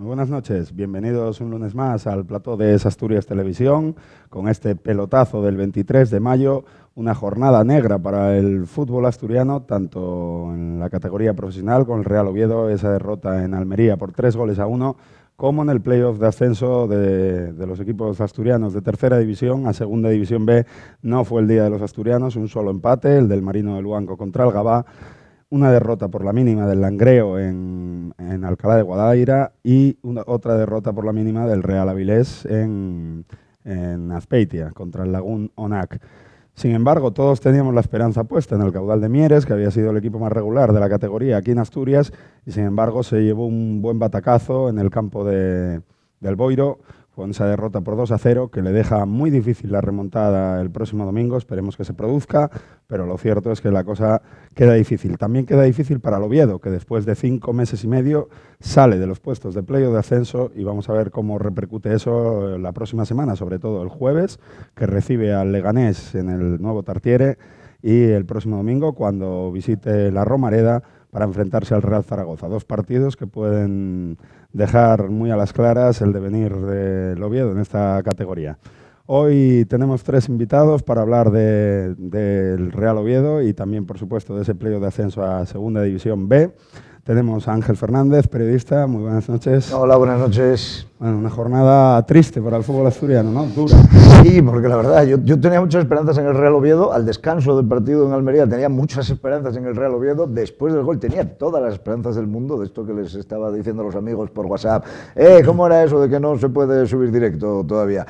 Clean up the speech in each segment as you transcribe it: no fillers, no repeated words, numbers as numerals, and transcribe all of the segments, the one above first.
buenas noches. Bienvenidos un lunes más al plató de Asturias Televisión con este pelotazo del 23 de mayo, una jornada negra para el fútbol asturiano, tanto en la categoría profesional con el Real Oviedo, esa derrota en Almería por 3-1, como en el playoff de ascenso de los equipos asturianos de tercera división a segunda división B. No fue el día de los asturianos, un solo empate, el del Marino de Luanco contra el Gavá, una derrota por la mínima del Langreo en Alcalá de Guadaira y otra derrota por la mínima del Real Avilés en Azpeitia contra el Lagún Onac. Sin embargo, todos teníamos la esperanza puesta en el Caudal de Mieres, que había sido el equipo más regular de la categoría aquí en Asturias, y sin embargo se llevó un buen batacazo en el campo del Boiro, con esa derrota por 2-0, que le deja muy difícil la remontada el próximo domingo. Esperemos que se produzca, pero lo cierto es que la cosa queda difícil. También queda difícil para el Oviedo, que después de 5 meses y medio sale de los puestos de playoff de ascenso, y vamos a ver cómo repercute eso la próxima semana, sobre todo el jueves, que recibe al Leganés en el nuevo Tartiere, y el próximo domingo cuando visite la Romareda para enfrentarse al Real Zaragoza. 2 partidos que pueden dejar muy a las claras el devenir del Oviedo en esta categoría. Hoy tenemos 3 invitados para hablar del Real Oviedo y también, por supuesto, de ese playoff de ascenso a Segunda División B. Tenemos a Ángel Fernández, periodista. Muy buenas noches. Hola, buenas noches. Bueno, una jornada triste para el fútbol asturiano, ¿no? Dura. Sí, porque la verdad, yo tenía muchas esperanzas en el Real Oviedo. Al descanso del partido en Almería tenía muchas esperanzas en el Real Oviedo. Después del gol tenía todas las esperanzas del mundo, de esto que les estaba diciendo a los amigos por WhatsApp. ¿Cómo era eso de que no se puede subir directo todavía?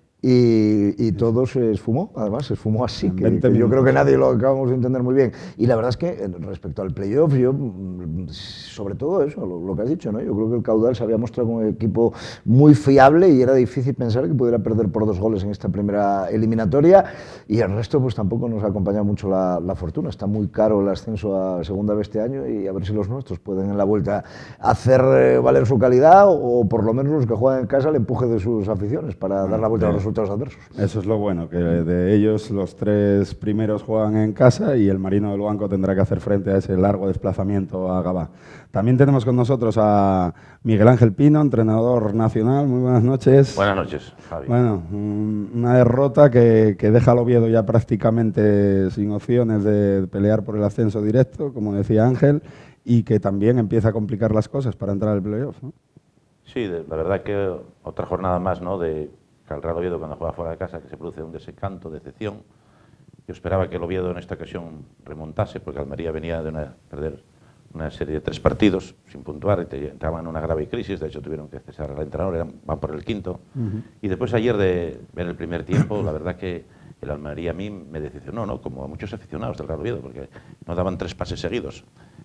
Y todo se esfumó, además, se esfumó así, que yo creo que nadie lo acabamos de entender muy bien. Y la verdad es que respecto al playoff, yo, sobre todo eso, lo que has dicho, ¿no? Yo creo que el Caudal se había mostrado como un equipo muy fiable y era difícil pensar que pudiera perder por 2 goles en esta primera eliminatoria, y el resto pues tampoco nos ha acompañado mucho la fortuna. Está muy caro el ascenso a Segunda B este año, y a ver si los nuestros pueden en la vuelta hacer valer su calidad, o por lo menos los que juegan en casa el empuje de sus aficiones para dar la vuelta a los resultados adversos. Eso es lo bueno, que de ellos los 3 primeros juegan en casa y el Marino de Luanco tendrá que hacer frente a ese largo desplazamiento a Gavá. También tenemos con nosotros a Miguel Ángel Pino, entrenador nacional. Muy buenas noches. Buenas noches, Javi. Bueno, una derrota que deja al Oviedo ya prácticamente sin opciones de pelear por el ascenso directo, como decía Ángel, y que también empieza a complicar las cosas para entrar al playoff, ¿no? Sí, la verdad que otra jornada más, ¿no?, de que el Real Oviedo, cuando juega fuera de casa, que se produce un desencanto, decepción. Yo esperaba que el Oviedo en esta ocasión remontase, porque Almería venía de perder una serie de 3 partidos sin puntuar y entraban en una grave crisis. De hecho, tuvieron que cesar al entrenador, van por el 5º. Y después ayer de ver el primer tiempo, la verdad que el Almería a mí me decepcionó, ¿no?, como a muchos aficionados del Real Oviedo, porque no daban 3 pases seguidos.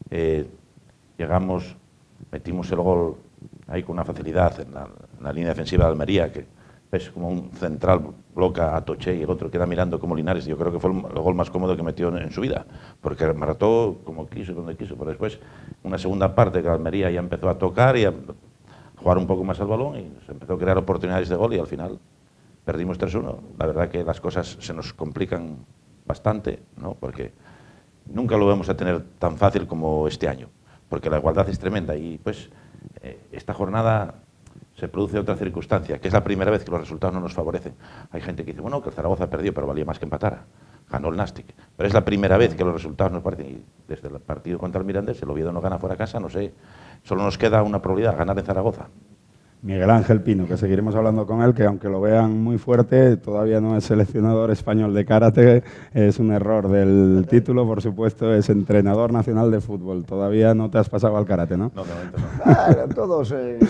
Llegamos, metimos el gol ahí con una facilidad en la línea defensiva de Almería, que ves como un central bloca a Toché y el otro queda mirando como Linares. Yo creo que fue el gol más cómodo que metió en su vida, porque mató como quiso, donde quiso. Pero después, una segunda parte que Almería ya empezó a tocar y a jugar un poco más al balón, y se empezó a crear oportunidades de gol, y al final perdimos 3-1. La verdad que las cosas se nos complican bastante, ¿no?, porque nunca lo vamos a tener tan fácil como este año, porque la igualdad es tremenda. Y pues esta jornada se produce otra circunstancia, que es la primera vez que los resultados no nos favorecen. Hay gente que dice, bueno, que el Zaragoza perdió, pero valía más que empatara. Ganó el Nastic. Pero es la primera vez que los resultados nos parecen. Y desde el partido contra el Mirandés, el Oviedo no gana fuera de casa, no sé. Solo nos queda una probabilidad, ganar en Zaragoza. Miguel Ángel Pino, que seguiremos hablando con él, que aunque lo vean muy fuerte, todavía no es seleccionador español de karate. Es un error del título, por supuesto, es entrenador nacional de fútbol. Todavía no te has pasado al karate, ¿no? No, de momento no. Claro, todos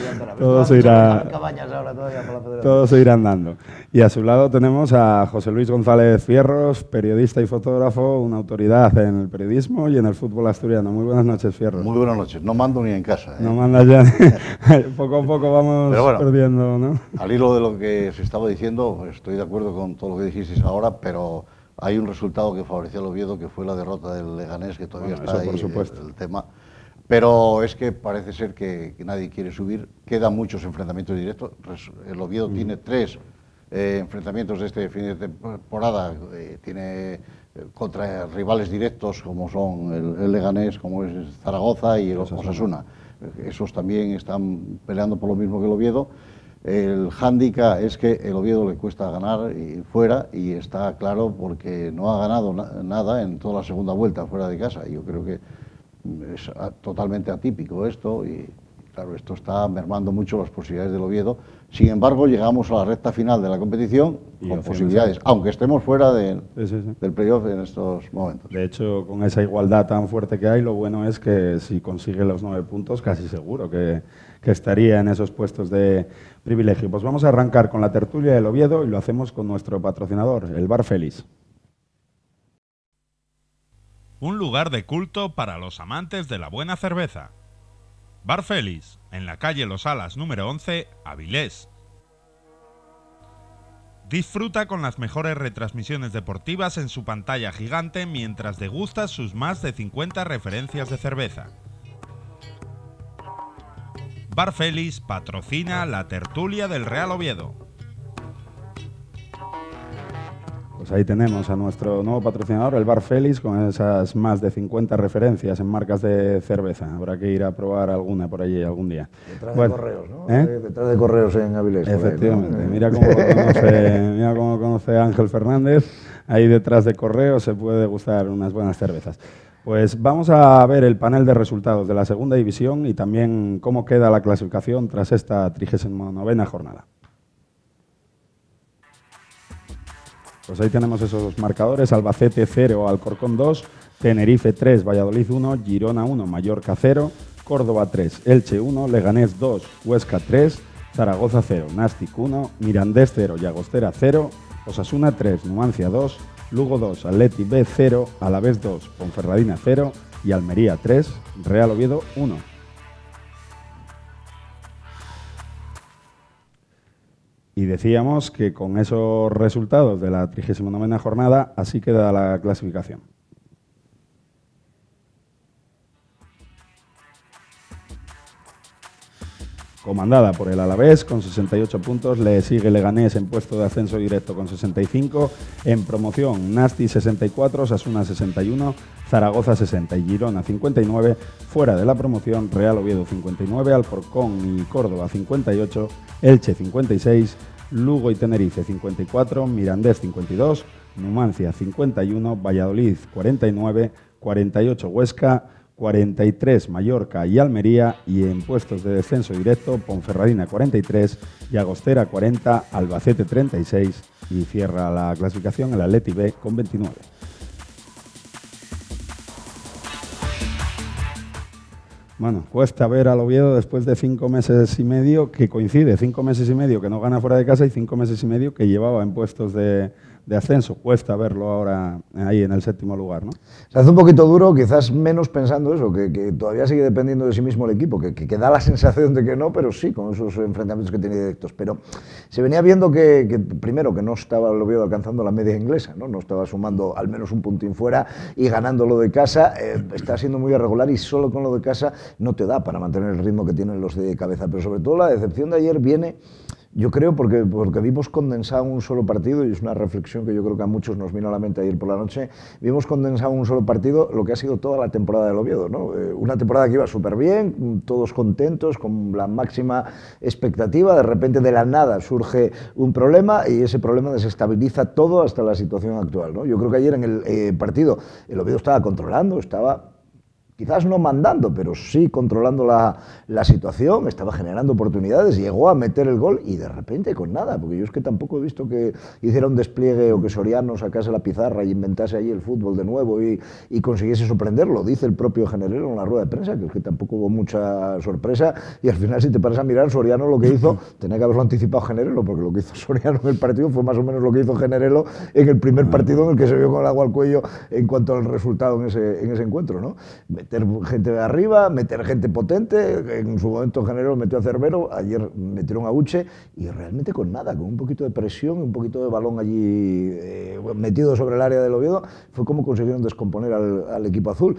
se irán dando. Y a su lado tenemos a José Luis González Fierros, periodista y fotógrafo, una autoridad en el periodismo y en el fútbol asturiano. Muy buenas noches, Fierros. Muy buenas noches. No mando ni en casa, ¿eh? No mandas ya. Poco a poco vamos perdiendo, ¿no? Al hilo de lo que se estaba diciendo, estoy de acuerdo con todo lo que dijisteis ahora, pero hay un resultado que favoreció al Oviedo, que fue la derrota del Leganés, que todavía está ahí, por supuesto, el tema. Pero es que parece ser que nadie quiere subir. Quedan muchos enfrentamientos directos. El Oviedo tiene 3 enfrentamientos de este fin de temporada. Tiene contra rivales directos como son el Leganés, como es Zaragoza y el Osasuna. esos también están peleando por lo mismo que el Oviedo. El hándicap es que el Oviedo le cuesta ganar fuera, y está claro porque no ha ganado nada en toda la segunda vuelta fuera de casa. Yo creo que es totalmente atípico esto, y claro, esto está mermando mucho las posibilidades del Oviedo. Sin embargo, llegamos a la recta final de la competición con posibilidades, aunque estemos fuera del playoff en estos momentos. De hecho, con esa igualdad tan fuerte que hay, lo bueno es que si consigue los 9 puntos, casi seguro que estaría en esos puestos de privilegio. Pues vamos a arrancar con la tertulia del Oviedo, y lo hacemos con nuestro patrocinador, el Bar Félix. Un lugar de culto para los amantes de la buena cerveza. Bar Félix, en la calle Los Alas número 11, Avilés. Disfruta con las mejores retransmisiones deportivas en su pantalla gigante mientras degustas sus más de 50 referencias de cerveza. Bar Félix patrocina la tertulia del Real Oviedo. Pues ahí tenemos a nuestro nuevo patrocinador, el Bar Félix, con esas más de 50 referencias en marcas de cerveza. Habrá que ir a probar alguna por allí algún día. Detrás de Correos, ¿no? Detrás de Correos en Avilés. Efectivamente. Ahí, ¿no? Mira cómo conoce Ángel Fernández. Ahí detrás de Correos se puede degustar unas buenas cervezas. Pues vamos a ver el panel de resultados de la segunda división y también cómo queda la clasificación tras esta 39ª jornada. Pues ahí tenemos esos marcadores: Albacete 0, Alcorcón 2, Tenerife 3, Valladolid 1, Girona 1, Mallorca 0, Córdoba 3, Elche 1, Leganés 2, Huesca 3, Zaragoza 0, Nastic 1, Mirandés 0, Llagostera 0, Osasuna 3, Numancia 2, Lugo 2, Atleti B 0, Alavés 2, Ponferradina 0 y Almería 3, Real Oviedo 1. Y decíamos que con esos resultados de la 39ª jornada, así queda la clasificación. Comandada por el Alavés con 68 puntos, le sigue Leganés en puesto de ascenso directo con 65, en promoción Nasti 64, Osasuna 61, Zaragoza 60 y Girona 59, fuera de la promoción Real Oviedo 59, Alcorcón y Córdoba 58, Elche 56, Lugo y Tenerife 54, Mirandés 52, Numancia 51, Valladolid 49, 48 Huesca, 43 Mallorca y Almería, y en puestos de descenso directo Ponferradina 43, Llagostera 40, Albacete 36 y cierra la clasificación el Atleti B con 29. Bueno, cuesta ver al Oviedo después de 5 meses y medio, que coincide, 5 meses y medio que no gana fuera de casa y 5 meses y medio que llevaba en puestos de ascenso. Cuesta verlo ahora ahí en el 7º lugar, ¿no? Se hace un poquito duro, quizás menos pensando eso, que todavía sigue dependiendo de sí mismo el equipo, que da la sensación de que no, pero sí, con esos enfrentamientos que tiene directos. Pero se venía viendo que primero, que no estaba el Oviedo alcanzando la media inglesa, ¿no? No estaba sumando al menos un puntín fuera y ganando lo de casa. Está siendo muy irregular y solo con lo de casa no te da para mantener el ritmo que tienen los de cabeza. Pero sobre todo la decepción de ayer viene, yo creo, porque vimos condensado un solo partido, y es una reflexión que yo creo que a muchos nos vino a la mente ayer por la noche. Vimos condensado un solo partido lo que ha sido toda la temporada del Oviedo, ¿no? Una temporada que iba súper bien, todos contentos, con la máxima expectativa. De repente, de la nada, surge un problema y ese problema desestabiliza todo hasta la situación actual, ¿no? Yo creo que ayer en el partido el Oviedo estaba controlando, estaba quizás no mandando, pero sí controlando la situación, estaba generando oportunidades, llegó a meter el gol y de repente con nada, porque yo es que tampoco he visto que hiciera un despliegue o que Soriano sacase la pizarra y inventase ahí el fútbol de nuevo y consiguiese sorprenderlo. Dice el propio Generero en la rueda de prensa, que es que tampoco hubo mucha sorpresa, y al final, si te paras a mirar, Soriano lo que hizo, tenía que haberlo anticipado Generelo, porque lo que hizo Soriano en el partido fue más o menos lo que hizo Generelo en el primer partido en el que se vio con el agua al cuello en cuanto al resultado en ese encuentro, ¿no? Meter gente de arriba, meter gente potente. En su momento General metió a Cervero, ayer metieron a Uche, y realmente con nada, con un poquito de presión, un poquito de balón allí metido sobre el área del Oviedo, fue como consiguieron descomponer al equipo azul.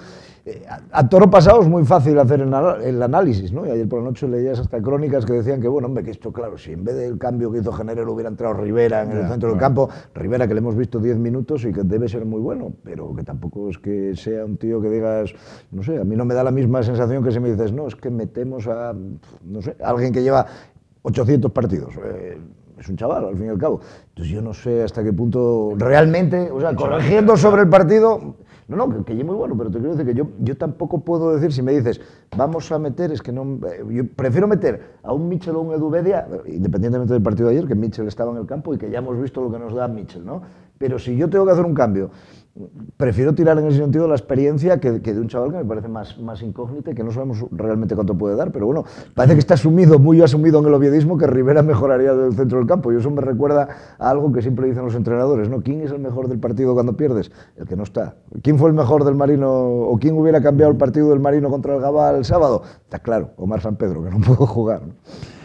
A toro pasado es muy fácil hacer el análisis, ¿no? Y ayer por la noche leías hasta crónicas que decían que, bueno, hombre, que esto, claro, si en vez del cambio que hizo General hubiera entrado Rivera en el centro del campo, Rivera, que le hemos visto 10 minutos y que debe ser muy bueno, pero que tampoco es que sea un tío que digas, no no sé, a mí no me da la misma sensación que si me dices, no, es que metemos a, no sé, alguien que lleva 800 partidos. Es un chaval, al fin y al cabo. Entonces yo no sé hasta qué punto realmente, o sea, corrigiendo sobre el partido, no, que es muy bueno, pero te quiero decir que yo tampoco puedo decir, si me dices, vamos a meter, es que no, yo prefiero meter a un Mitchell o un Edu Bedia, independientemente del partido de ayer, que Mitchell estaba en el campo y que ya hemos visto lo que nos da Mitchell, ¿no? Pero si yo tengo que hacer un cambio, prefiero tirar en ese sentido la experiencia que de un chaval que me parece más incógnita y que no sabemos realmente cuánto puede dar, pero bueno, parece que está muy asumido en el oviedismo que Rivera mejoraría del centro del campo, y eso me recuerda a algo que siempre dicen los entrenadores, ¿no? ¿Quién es el mejor del partido cuando pierdes? El que no está. ¿Quién fue el mejor del Marino o quién hubiera cambiado el partido del Marino contra el Gabá el sábado? Está claro, Omar San Pedro, que no pudo jugar, ¿no?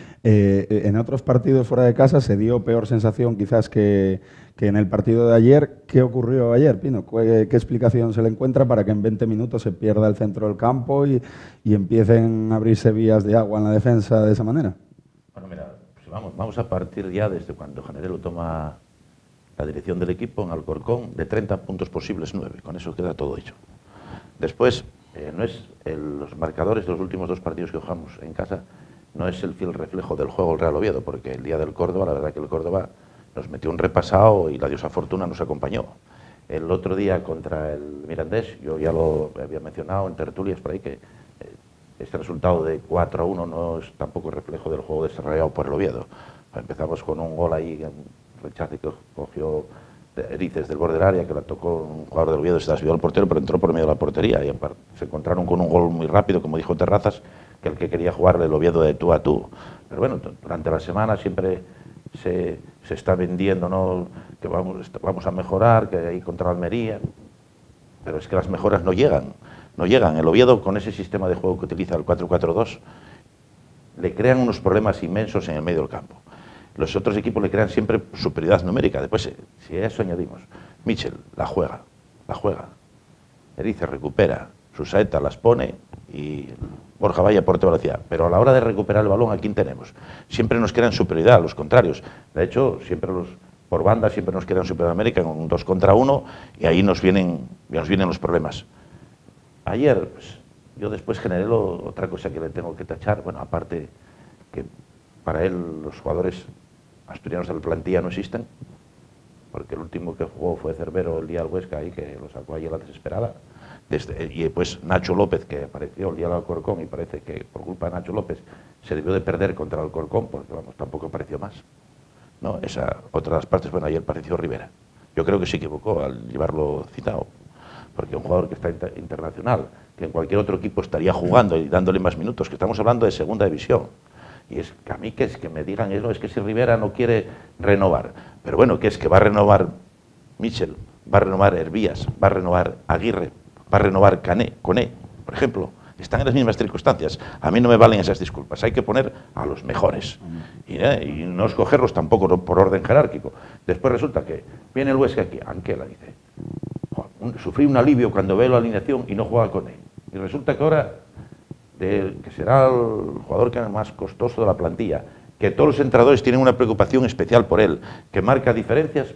En otros partidos fuera de casa se dio peor sensación quizás que en el partido de ayer. ¿Qué ocurrió ayer, Pino? ¿Qué explicación se le encuentra para que en 20 minutos se pierda el centro del campo y empiecen a abrirse vías de agua en la defensa de esa manera? Bueno, mira, pues vamos a partir ya desde cuando Generelo toma la dirección del equipo en Alcorcón, de 30 puntos posibles 9, con eso queda todo hecho. Después, no es los marcadores de los últimos 2 partidos que jugamos en casa, no es el fiel reflejo del juego el Real Oviedo, porque el día del Córdoba, la verdad que el Córdoba nos metió un repasado y la diosa fortuna nos acompañó. El otro día contra el Mirandés, yo ya lo había mencionado en tertulias por ahí, que este resultado de 4-1 no es tampoco reflejo del juego desarrollado por el Oviedo. Empezamos con un gol ahí, un rechace que cogió Erices del borde del área, que la tocó un jugador del Oviedo, se la subió al portero, pero entró por medio de la portería, y se encontraron con un gol muy rápido, como dijo Terrazas, que el que quería jugarle el Oviedo de tú a tú. Pero bueno, durante la semana siempre se está vendiendo, ¿no?, que vamos a mejorar, que hay contra Almería, pero es que las mejoras no llegan. El Oviedo, con ese sistema de juego que utiliza el 4-4-2, le crean unos problemas inmensos en el medio del campo. Los otros equipos le crean siempre superioridad numérica. Después, si a eso añadimos, Mitchell la juega, Erice recupera, Susaeta las pone y Borja vaya por velocidad. Pero a la hora de recuperar el balón, ¿a quién tenemos? Siempre nos crean superioridad a los contrarios. De hecho, siempre por banda siempre nos crean superioridad numérica en un 2 contra 1 y ahí nos vienen los problemas. Ayer, pues, yo después generé otra cosa que le tengo que tachar, bueno, aparte que para él los jugadores asturianos de la plantilla no existen, porque el último que jugó fue Cervero el día del Huesca y que lo sacó allí a la desesperada. Y pues Nacho López, que apareció el día del Alcorcón, y parece que por culpa de Nacho López se debió de perder contra el Alcorcón, porque vamos, tampoco apareció más, ¿no? Esa otra de las partes. Bueno, ayer apareció Rivera. Yo creo que se equivocó al llevarlo citado, porque un jugador que está internacional, que en cualquier otro equipo estaría jugando y dándole más minutos, que estamos hablando de segunda división. Y es que a mí que me digan eso, es que si Rivera no quiere renovar, pero bueno, que es que va a renovar Mitchell, va a renovar Hervías, va a renovar Aguirre, va a renovar Coné, por ejemplo. Están en las mismas circunstancias. A mí no me valen esas disculpas. Hay que poner a los mejores y no escogerlos tampoco por orden jerárquico. Después resulta que viene el Huesca aquí, Anquela dice, sufrí un alivio cuando veo la alineación y no juega Coné. Y resulta que ahora, que será el jugador que es más costoso de la plantilla, que todos los entrenadores tienen una preocupación especial por él, que marca diferencias,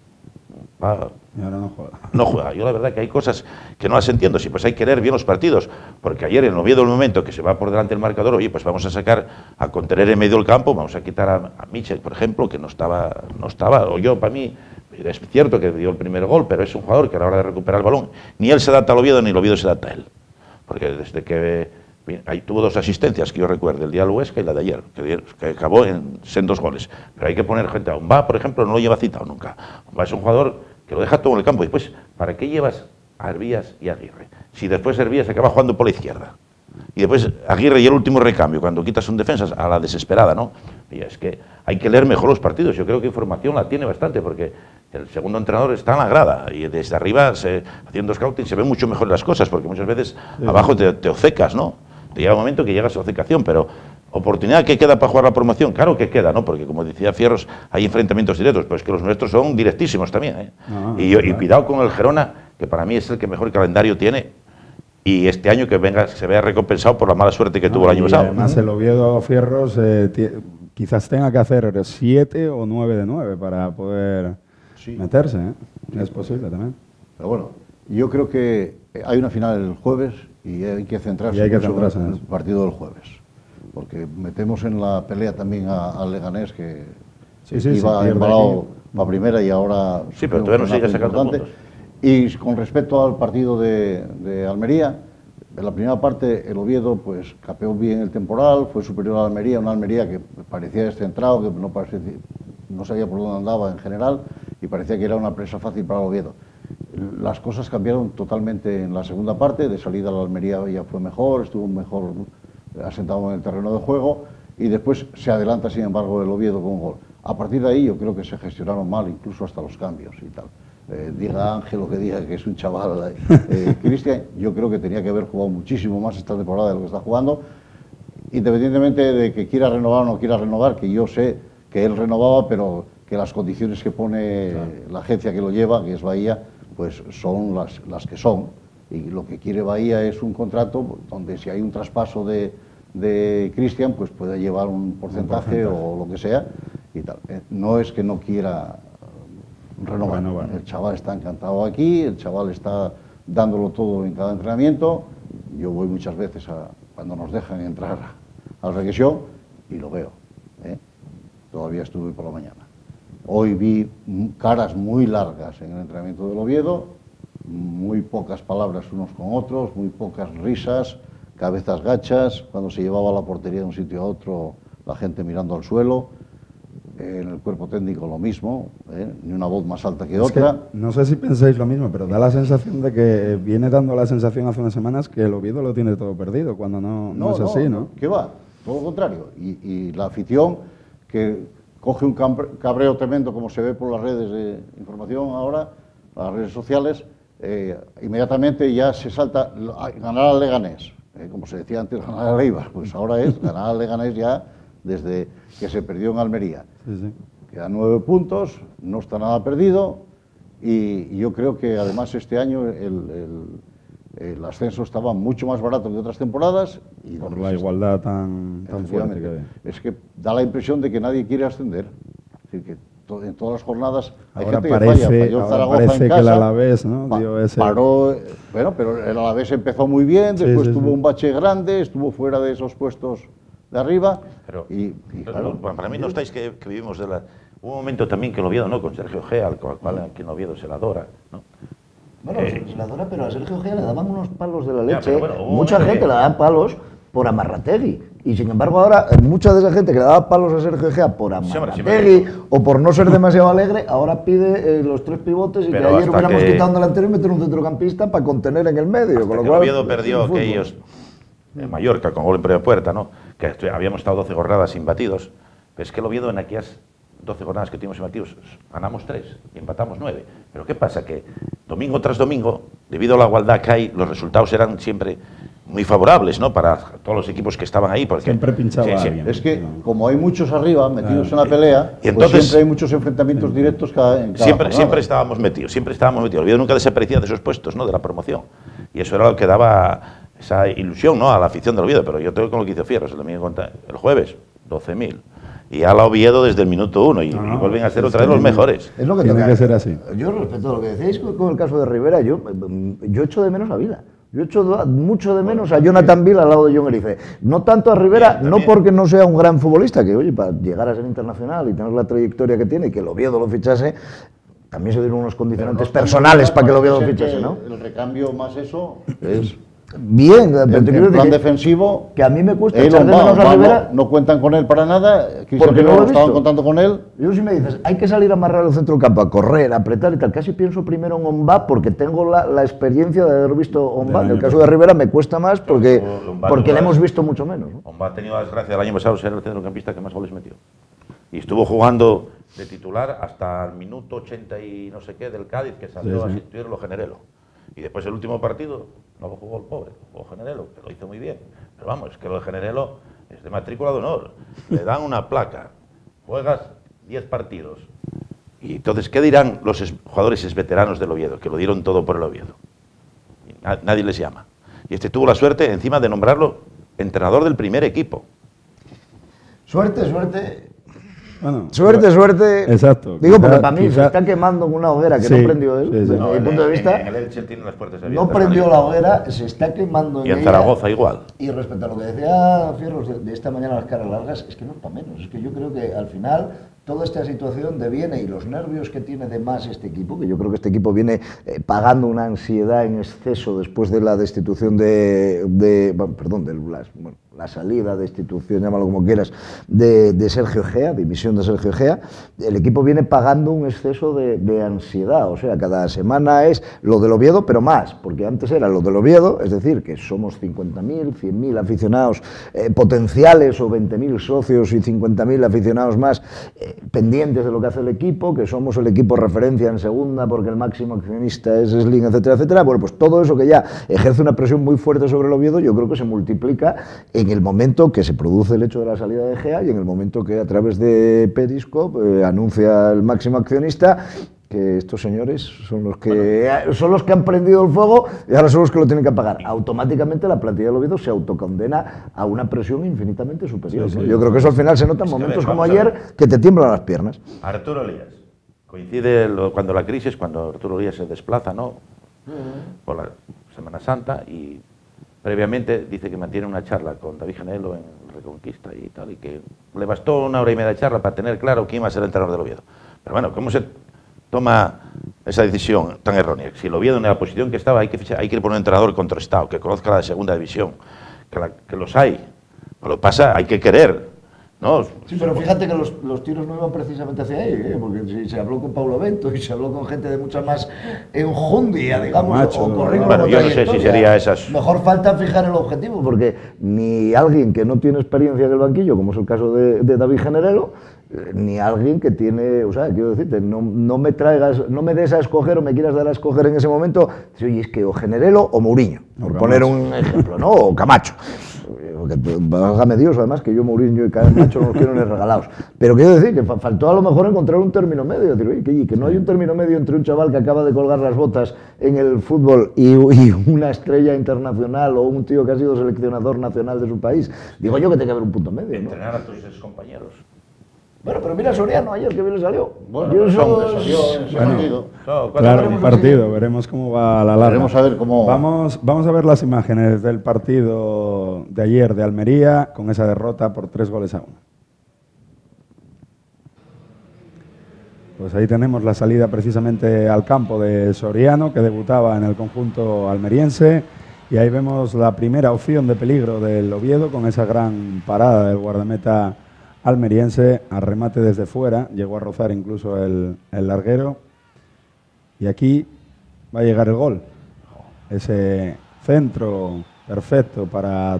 y ahora no juega. No juega. Yo la verdad que hay cosas que no las entiendo. Sí, pues hay que leer bien los partidos, porque ayer en Oviedo, el momento que se va por delante el marcador, oye, pues vamos a sacar a contener en medio del campo, vamos a quitar a Mitchell, por ejemplo, que no estaba, o yo, para mí, es cierto que dio el primer gol, pero es un jugador que a la hora de recuperar el balón, ni él se adapta al Oviedo, ni el Oviedo se adapta a él. Porque desde que ahí tuvo 2 asistencias que yo recuerdo, el día del Huesca y la de ayer, que acabó en 2 goles. Pero hay que poner gente. A Umba, por ejemplo, no lo lleva citado nunca. Umba es un jugador que lo deja todo en el campo. Y después, ¿para qué llevas a Hervías y a Aguirre? Si después Hervías acaba jugando por la izquierda. Y después Aguirre y el último recambio, cuando quitas un defensa a la desesperada, ¿no? Y es que hay que leer mejor los partidos. Yo creo que información la tiene bastante, porque el segundo entrenador está en la grada y desde arriba, haciendo scouting, se ven mucho mejor las cosas, porque muchas veces abajo te obcecas, ¿no? Te llega un momento que llegas a obcecación, pero oportunidad que queda para jugar la promoción, claro que queda, ¿no? Porque como decía Fierros, hay enfrentamientos directos, pero es que los nuestros son directísimos también, ¿eh? Y cuidado con el Gerona, que para mí es el que mejor calendario tiene, y este año que se vea recompensado por la mala suerte que tuvo el año pasado. Además, el Oviedo Fierros quizás tenga que hacer 7 o 9 de 9 para poder meterse, ¿eh? Es posible también. Pero bueno, yo creo que hay una final el jueves Y hay que centrarse, Y hay que mucho centrarse en en el eso. partido del jueves. Porque metemos en la pelea también al Leganés, que Sí, sí, iba sí, pierde embalado aquí. para primera y ahora... Sí, pero todavía no sigue sacando importante. puntos. Y con respecto al partido de Almería, en la primera parte el Oviedo pues capeó bien el temporal, fue superior a Almería, una Almería que parecía descentrado, que no sabía por dónde andaba en general y parecía que era una presa fácil para el Oviedo. Las cosas cambiaron totalmente en la segunda parte, de salida la Almería ya fue mejor, estuvo mejor asentado en el terreno de juego y después se adelanta sin embargo el Oviedo con un gol. A partir de ahí yo creo que se gestionaron mal, incluso hasta los cambios y tal. Diga Ángel lo que diga, que es un chaval, Cristian, yo creo que tenía que haber jugado muchísimo más esta temporada de lo que está jugando, independientemente de que quiera renovar o no quiera renovar, que yo sé que él renovaba, pero que las condiciones que pone la agencia que lo lleva, que es Bahía, pues son las que son, y lo que quiere Bahía es un contrato donde si hay un traspaso de Cristian, pues puede llevar un porcentaje o lo que sea, y tal. No es que no quiera renovar. El chaval está encantado aquí, el chaval está dándolo todo en cada entrenamiento. Yo voy muchas veces cuando nos dejan entrar al regresión y lo veo. Todavía estuve por la mañana. Hoy vi caras muy largas en el entrenamiento del Oviedo, muy pocas palabras unos con otros, muy pocas risas, cabezas gachas, cuando se llevaba la portería de un sitio a otro, la gente mirando al suelo. En el cuerpo técnico lo mismo, ni una voz más alta que otra. No sé si pensáis lo mismo, pero da la sensación de que viene dando la sensación hace unas semanas que el Oviedo lo tiene todo perdido, cuando no es así, ¿no? ¿Qué va? Todo lo contrario. Y la afición que coge un cabreo tremendo, como se ve por las redes de información ahora, las redes sociales, inmediatamente ya se salta ganar al Leganés. Como se decía antes, ganar al Eibar, pues ahora es ganar al Leganés ya desde que se perdió en Almería. Sí, sí. Quedan 9 puntos, no está nada perdido y yo creo que además este año el ascenso estaba mucho más barato que otras temporadas. Y Por la igualdad tan fuerte que hay. Es que da la impresión de que nadie quiere ascender. Es decir, que en todas las jornadas hay Ahora gente parece, que falla. Falló Zaragoza parece en que el casa, Alavés, ¿no? dio ese... paró, bueno, pero el Alavés empezó muy bien, después sí, tuvo sí. un bache grande, estuvo fuera de esos puestos de arriba. Pero, claro, para mí no estáis que vivimos de la... Hubo un momento también que el Oviedo, ¿no? Con Sergio Gea, al cual aquí en Oviedo se la adora, ¿no? Bueno, se la adora, pero a Sergio Gea le daban unos palos de la Ya, leche. pero bueno, hubo Mucha un momento gente que- le da palos por Amarrategui. Y sin embargo ahora, mucha de esa gente que le daba palos a Sergio Gea por Sí, hombre, Amarrategui o por no ser demasiado alegre, ahora pide los 3 pivotes y Pero que ayer hasta hubiéramos que- quitado un delantero y meter un centrocampista para contener en el medio. Con lo El cual, Oviedo perdió el fútbol. aquellos en Mallorca con gol en primera puerta, ¿no? Que habíamos estado 12 jornadas sin batidos. Pero es que el Oviedo en aquellas 12 jornadas que tuvimos sin batidos ganamos 3 y empatamos 9. Pero ¿qué pasa? Que domingo tras domingo, debido a la igualdad que hay, los resultados eran siempre muy favorables, ¿no? Para todos los equipos que estaban ahí. Porque, Siempre pinchaba a alguien. es que como hay muchos arriba metidos en la pelea, Y entonces- pues siempre hay muchos enfrentamientos directos en cada Siempre jornada. estábamos metidos, siempre estábamos metidos. El Oviedo nunca desaparecía de esos puestos, ¿no? De la promoción. Y eso era lo que daba esa ilusión, ¿no? A la afición del Oviedo. Pero yo tengo con lo que hizo Fierros el jueves, 12.000. Y al Oviedo desde el minuto 1 y vuelven a ser otra vez los mejores. Es lo que Tiene toca. que ser así. Yo respeto lo que decís con el caso de Rivera. Yo echo de menos a Vila. Yo echo mucho de menos a Jonathan Vila al lado de John Erice. No tanto a Rivera, Bien, no también. porque no sea un gran futbolista, que oye, para llegar a ser internacional y tener la trayectoria que tiene y que el Oviedo lo fichase, también se dieron unos condicionantes personales para que el Oviedo lo Parece fichase, que ¿no? El recambio más eso es... Bien, pero te En quiero plan decir defensivo, que a mí me cuesta él echar de menos a Rivera. no cuentan con él para nada, Cristian Porque no lo he no estaban visto. contando con él. Yo si me dices, hay que salir a amarrar el centro del campo, a correr, a apretar y tal, casi pienso primero en Omba porque tengo la experiencia de haber visto Omba. En el caso de Rivera me cuesta más porque le hemos visto mucho menos, ¿no? Omba ha tenido la desgracia del año pasado de ser el centrocampista que más goles metió. Y estuvo jugando de titular hasta el minuto 80 y no sé qué del Cádiz, que salió a sustituirlo Generelo. Y después el último partido, no lo jugó el pobre, jugó Generelo, que lo hizo muy bien. Pero vamos, es que lo de Generelo es de matrícula de honor. Le dan una placa, juegas 10 partidos. Y entonces, ¿qué dirán los jugadores veteranos del Oviedo, que lo dieron todo por el Oviedo? Y nadie les llama. Y este tuvo la suerte, encima, de nombrarlo entrenador del primer equipo. Suerte. Bueno, Suerte. Exacto. Digo, porque Quizá- para mí se quizá- está quemando en una hoguera que Sí, no prendió él, sí, sí. desde No, mi punto de vista. En el Elche tiene las puertas abiertas. No prendió ¿vale? la hoguera, se está quemando Y en ella. Zaragoza igual. Y respecto a lo que decía Fierros de esta mañana las caras largas, es que no es para menos. Es que yo creo que al final toda esta situación deviene y los nervios que tiene de más este equipo, que yo creo que este equipo viene pagando una ansiedad en exceso después de la destitución la salida, destitución, llámalo como quieras, de Sergio Gea, dimisión de Sergio Gea. El equipo viene pagando un exceso de ansiedad, o sea, cada semana es lo del Oviedo, pero más, porque antes era lo del Oviedo, es decir, que somos 50.000, 100.000 aficionados potenciales o 20.000 socios y 50.000 aficionados más pendientes de lo que hace el equipo, que somos el equipo referencia en segunda porque el máximo accionista es Slim, etcétera, etcétera. Bueno, pues todo eso que ya ejerce una presión muy fuerte sobre el Oviedo, yo creo que se multiplica en el momento que se produce el hecho de la salida de Gea y en el momento que a través de Periscope anuncia el máximo accionista que estos señores son los que han prendido el fuego y ahora son los que lo tienen que apagar. Automáticamente la plantilla del Oviedo se autocondena a una presión infinitamente superior. Sí, ¿no? sí. Yo creo que eso al final se nota en Es que, momentos vamos como a ver. ayer que te tiemblan las piernas. Arturo Elías. Coincide cuando la crisis, cuando Arturo Elías se desplaza, ¿no? Por la Semana Santa y previamente dice que mantiene una charla con David Genelo en Reconquista y tal, y que le bastó 1 hora y media de charla para tener claro quién iba a ser el entrenador del Oviedo. Pero bueno, ¿cómo se toma esa decisión tan errónea? Si el Oviedo en la posición que estaba hay que poner un entrenador contrastado, que conozca la segunda división, que los hay. Lo que pasa, hay que querer, ¿no? Sí, pero fíjate que los tiros no iban precisamente hacia ahí, porque si se habló con Paulo Bento y se habló con gente de mucha más enjundia, digamos, Macho, o currículum, bueno, o yo no sé si trayectoria. sería esas. Mejor falta fijar el objetivo, porque ni alguien que no tiene experiencia en el banquillo, como es el caso de David Generelo, ni alguien que tiene, o sea, quiero decirte, no me des a escoger o me quieras dar a escoger en ese momento, oye, es que o Generelo o Mourinho, por poner un ejemplo, ¿no? O Camacho. Porque, válgame Dios, además, que yo Mourinho y Camacho no los quiero ni regalados. Pero quiero decir que faltó a lo mejor encontrar un término medio. Decir, oye, que no hay un término medio entre un chaval que acaba de colgar las botas en el fútbol y una estrella internacional o un tío que ha sido seleccionador nacional de su país. Digo yo que tiene que haber un punto medio, ¿no? Entrenar a tus compañeros. Bueno, pero mira a Soriano ayer, que bien le salió. Bueno, Yo eso eso salió en ese partido. Claro, un partido, veremos cómo va a la larga. Veremos a ver cómo... Vamos a ver las imágenes del partido de ayer de Almería con esa derrota por 3-1. Pues ahí tenemos la salida precisamente al campo de Soriano, que debutaba en el conjunto almeriense, y ahí vemos la primera opción de peligro del Oviedo con esa gran parada del guardameta almeriense a remate desde fuera, llegó a rozar incluso el larguero, y aquí va a llegar el gol. Ese centro perfecto para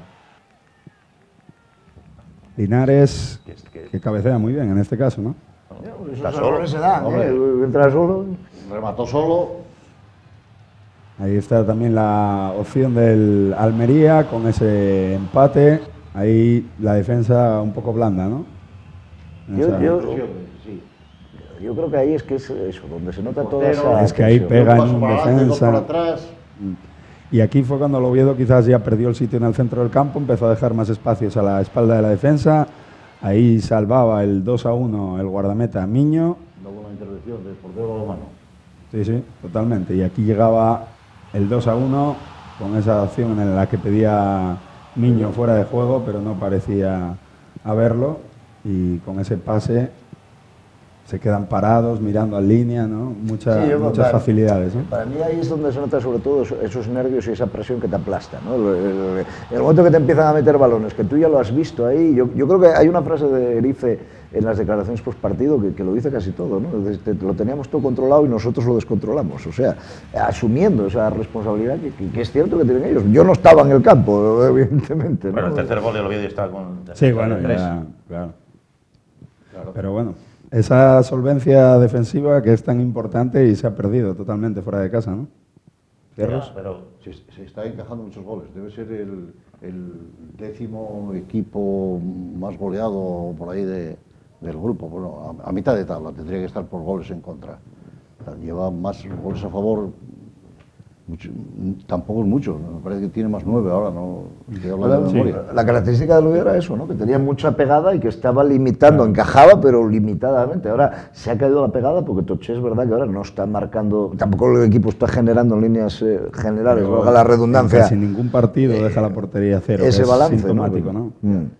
Linares, que cabecea muy bien en este caso, ¿no? Esos errores se dan, Hombre. entra solo. Remató solo. Ahí está también la opción del Almería con ese empate. Ahí la defensa un poco blanda, ¿no? Yo creo que ahí es que es eso, donde se nota toda esa... Es que ahí tensión. pega en Paso un para adelante, dos defensa. para atrás. Y aquí fue cuando el Oviedo quizás ya perdió el sitio en el centro del campo, empezó a dejar más espacios a la espalda de la defensa. Ahí salvaba el 2-1 el guardameta Miño. Una buena intervención del portero balonmano. Sí, sí, totalmente. Y aquí llegaba el 2-1 con esa acción en la que pedía Miño fuera de juego, pero no parecía haberlo. Y con ese pase se quedan parados, mirando en línea, ¿no? Muchas facilidades, ¿no? Para mí ahí es donde se nota sobre todo esos nervios y esa presión que te aplasta, ¿no? El momento que te empiezan a meter balones, que tú ya lo has visto ahí, yo creo que hay una frase de Erice en las declaraciones post partido que lo dice casi todo, ¿no? Lo teníamos todo controlado y nosotros lo descontrolamos, o sea, asumiendo esa responsabilidad que es cierto que tienen ellos. Yo no estaba en el campo, evidentemente, ¿no? Bueno, el tercer gol del Oviedo estaba con... Sí, bueno, tres. ya, claro. Pero bueno, esa solvencia defensiva que es tan importante y se ha perdido totalmente fuera de casa, ¿no? ¿Cierros? Pero Se está encajando muchos goles. Debe ser el 10º equipo más goleado por ahí del grupo. Bueno, a mitad de tabla tendría que estar por goles en contra. Lleva más goles a favor Tampoco es mucho, me parece que tiene más 9 ahora, no estoy hablando de memoria. La característica de Oviedo era eso, ¿no? Que tenía mucha pegada y que estaba limitando, encajaba, pero limitadamente. Ahora se ha caído la pegada porque Toché es verdad que ahora no está marcando, tampoco el equipo está generando en líneas generales, valga la redundancia. Sin ningún partido deja la portería cero. Ese balance, sintomático, ¿no?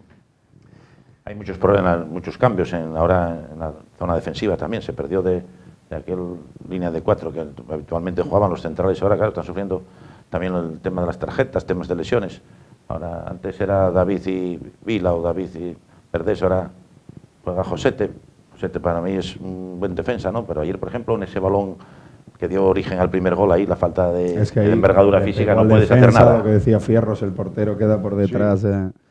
Hay muchos problemas, muchos cambios ahora en la zona defensiva también. Se perdió de aquel línea de 4 que habitualmente jugaban los centrales. Ahora, claro, están sufriendo también el tema de las tarjetas, temas de lesiones. Ahora, antes era David y Vila o David y Perdés, ahora juega Josete. Josete para mí es un buen defensa, ¿no? Pero ayer, por ejemplo, en ese balón que dio origen al primer gol, ahí la falta de envergadura física, no puedes hacer nada. Lo que decía Fierros, el portero queda por detrás.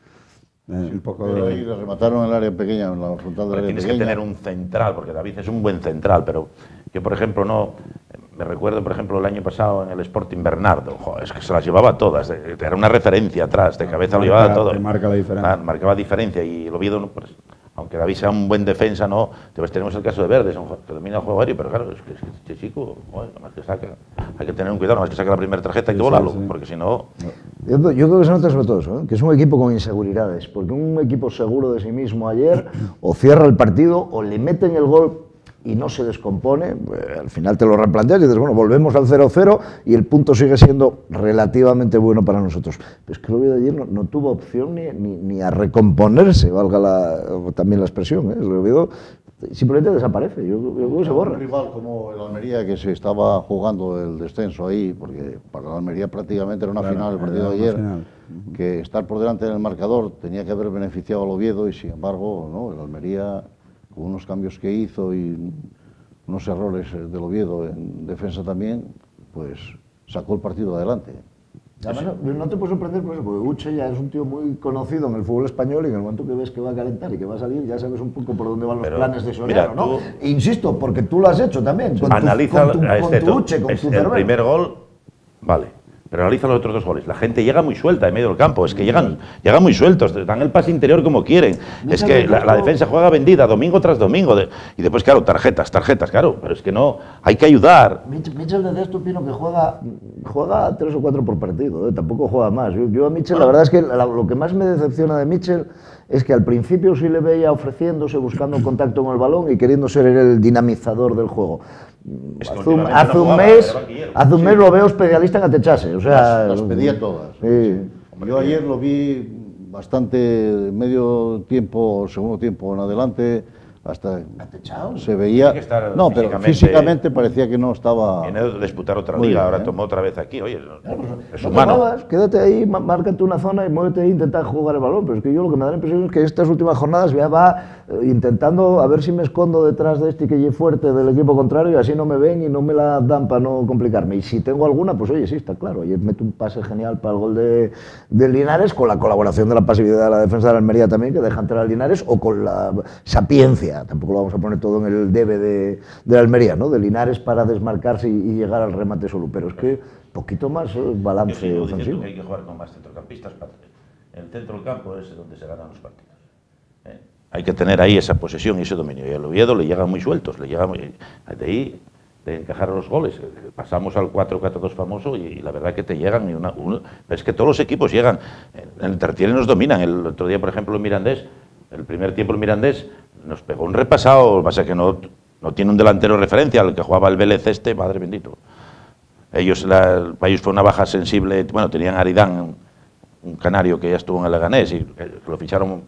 Un poco pero ahí le remataron el área pequeña, en la frontal del área tienes pequeña. que tener un central, porque David es un buen central, pero yo, por ejemplo, no... Me recuerdo, por ejemplo, el año pasado en el Sporting Bernardo, es que se las llevaba todas, era una referencia atrás, de cabeza lo llevaba todo. Marca la diferencia. Marcaba diferencia y el Oviedo, pues, aunque David sea un buen defensa, no. Después tenemos el caso de Verdes, que domina el juego aéreo, pero claro, es que este chico, joder, más que saca, hay que tener un cuidado, más que saca la primera tarjeta hay que volarlo, porque si no... Yo creo que se nota sobre todo eso, que es un equipo con inseguridades, porque un equipo seguro de sí mismo ayer o cierra el partido o le meten el gol y no se descompone, al final te lo replanteas y dices, bueno, volvemos al 0-0 y el punto sigue siendo relativamente bueno para nosotros. Pero es que el Oviedo de ayer no tuvo opción ni a recomponerse, valga también la expresión, el Oviedo simplemente desaparece, yo creo que se borra. Un rival como el Almería, que se estaba jugando el descenso ahí, porque para el Almería prácticamente era una final el partido de ayer, que estar por delante del marcador tenía que haber beneficiado al Oviedo y sin embargo, no, el Almería, con unos cambios que hizo y unos errores del Oviedo en defensa también, pues sacó el partido adelante. Además, no te puede sorprender por eso, porque Uche ya es un tío muy conocido en el fútbol español y en el momento que ves que va a calentar y que va a salir, ya sabes un poco por dónde van los planes de Soriano, ¿no? E insisto, porque tú lo has hecho también, con tu Uche, con tu Cervera. El primer gol, vale. Pero analiza los otros dos goles. La gente llega muy suelta en medio del campo. Es que llegan muy sueltos. Dan el pase interior como quieren. Es que la defensa juega vendida domingo tras domingo. Y después, claro, tarjetas, claro. Pero es que no, hay que ayudar. Mitchell de esto opino que juega 3 o 4 por partido. Tampoco juega más. Yo a Mitchell, la verdad es que lo que más me decepciona de Mitchell es que al principio sí le veía ofreciéndose, buscando contacto con el balón y queriendo ser el dinamizador del juego. Hace un mes lo veo especialista en atecharse, o sea... Las pedía todas. Sí. Yo ayer lo vi bastante medio tiempo, segundo tiempo en adelante, hasta ¿Atechado? se veía... No, pero físicamente parecía que no estaba... Viene de disputar otra liga, ahora tomó otra vez aquí, oye, es no humano. Muevas, quédate ahí, márcate una zona y muévete e intenta jugar el balón, pero es que yo lo que me da la impresión es que estas últimas jornadas ya va intentando a ver si me escondo detrás de este que lleve fuerte del equipo contrario y así no me ven y no me la dan para no complicarme. Y si tengo alguna, pues oye, sí, está claro. Ayer meto un pase genial para el gol de Linares, con la colaboración de la pasividad de la defensa de la Almería también, que deja entrar a Linares, o con la sapiencia, tampoco lo vamos a poner todo en el debe de la Almería, ¿no? De Linares para desmarcarse y llegar al remate solo. Pero es que poquito más balance ofensivo. Que hay que jugar con más centrocampistas. En el centro del campo es donde se ganan los partidos. Hay que tener ahí esa posesión y ese dominio. Y al Oviedo le llegan muy sueltos, de ahí de encajar los goles. Pasamos al 4-4-2 famoso y la verdad que te llegan. Es que todos los equipos llegan. En el tertiario nos dominan. El otro día, por ejemplo, el Mirandés, el primer tiempo el Mirandés nos pegó un repasado. Lo que pasa es que no tiene un delantero referencia, al que jugaba el Vélez madre bendito. Ellos fue una baja sensible. Bueno, tenían a Aridán, un canario que ya estuvo en el Leganés y lo ficharon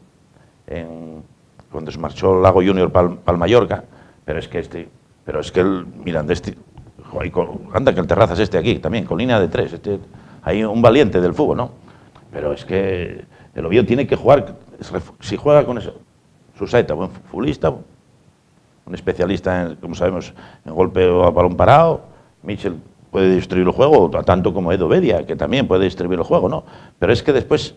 cuando se marchó Lago Junior para el Mallorca, pero es que el Mirandés, anda que el Terrazas aquí también, con línea de 3, hay un valiente del fútbol, ¿no? Pero es que el Oviedo tiene que jugar, si juega con eso, Susaeta, buen futbolista, un especialista, como sabemos, en golpe o a balón parado, Mitchell puede distribuir el juego, tanto como Edo Bedia, que también puede distribuir el juego, ¿no? Pero es que después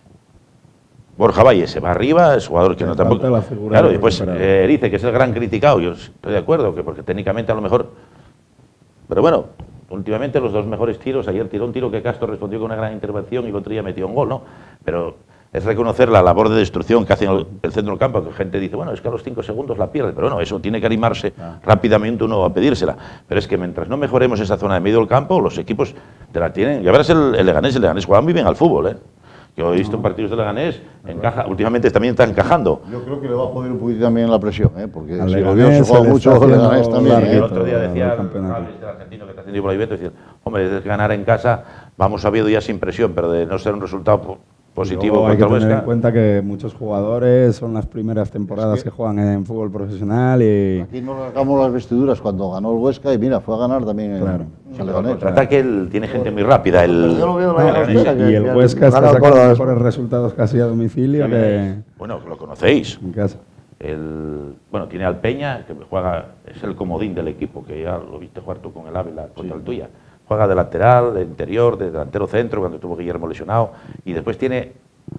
Borja Valle se va arriba, es jugador que no tampoco... Claro, y después Erice, que es el gran criticado, yo estoy de acuerdo, que porque técnicamente a lo mejor... Pero bueno, últimamente los dos mejores tiros, ayer tiró un tiro que Castro respondió con una gran intervención y el otro día metió un gol, ¿no? Pero es reconocer la labor de destrucción que hace el centro del campo, que gente dice, bueno, es que a los 5 segundos la pierde, pero bueno, eso tiene que animarse rápidamente uno a pedírsela. Pero es que mientras no mejoremos esa zona de medio del campo, los equipos te la tienen. Ya verás el Leganés juega muy bien al fútbol, ¿eh? Yo he visto en partidos de Leganés, encaja, últimamente también está encajando. Yo creo que le va a joder un poquito también la presión, porque Al si Leganés se juega mucho, el Leganés también. El otro día decía el argentino que está haciendo por ahí, decía, hombre, desde ganar en casa, vamos a Oviedo ya sin presión, pero de no ser un resultado positivo hay que contra el tener en Huesca. cuenta que muchos jugadores son las primeras temporadas que juegan en fútbol profesional y... Aquí nos rasgamos las vestiduras cuando ganó el Huesca y mira, fue a ganar también Claro. el Leganés. Contraataque tiene gente muy rápida. Yo lo veo la Y el Huesca está sacando mejores resultados casi a domicilio que Bueno, lo conocéis. en casa. Bueno, tiene al Peña, que juega, es el comodín del equipo, que ya lo viste jugar tú con el Ávila contra el tuya. Juega de lateral, de interior, de delantero centro, cuando tuvo Guillermo lesionado. Y después tiene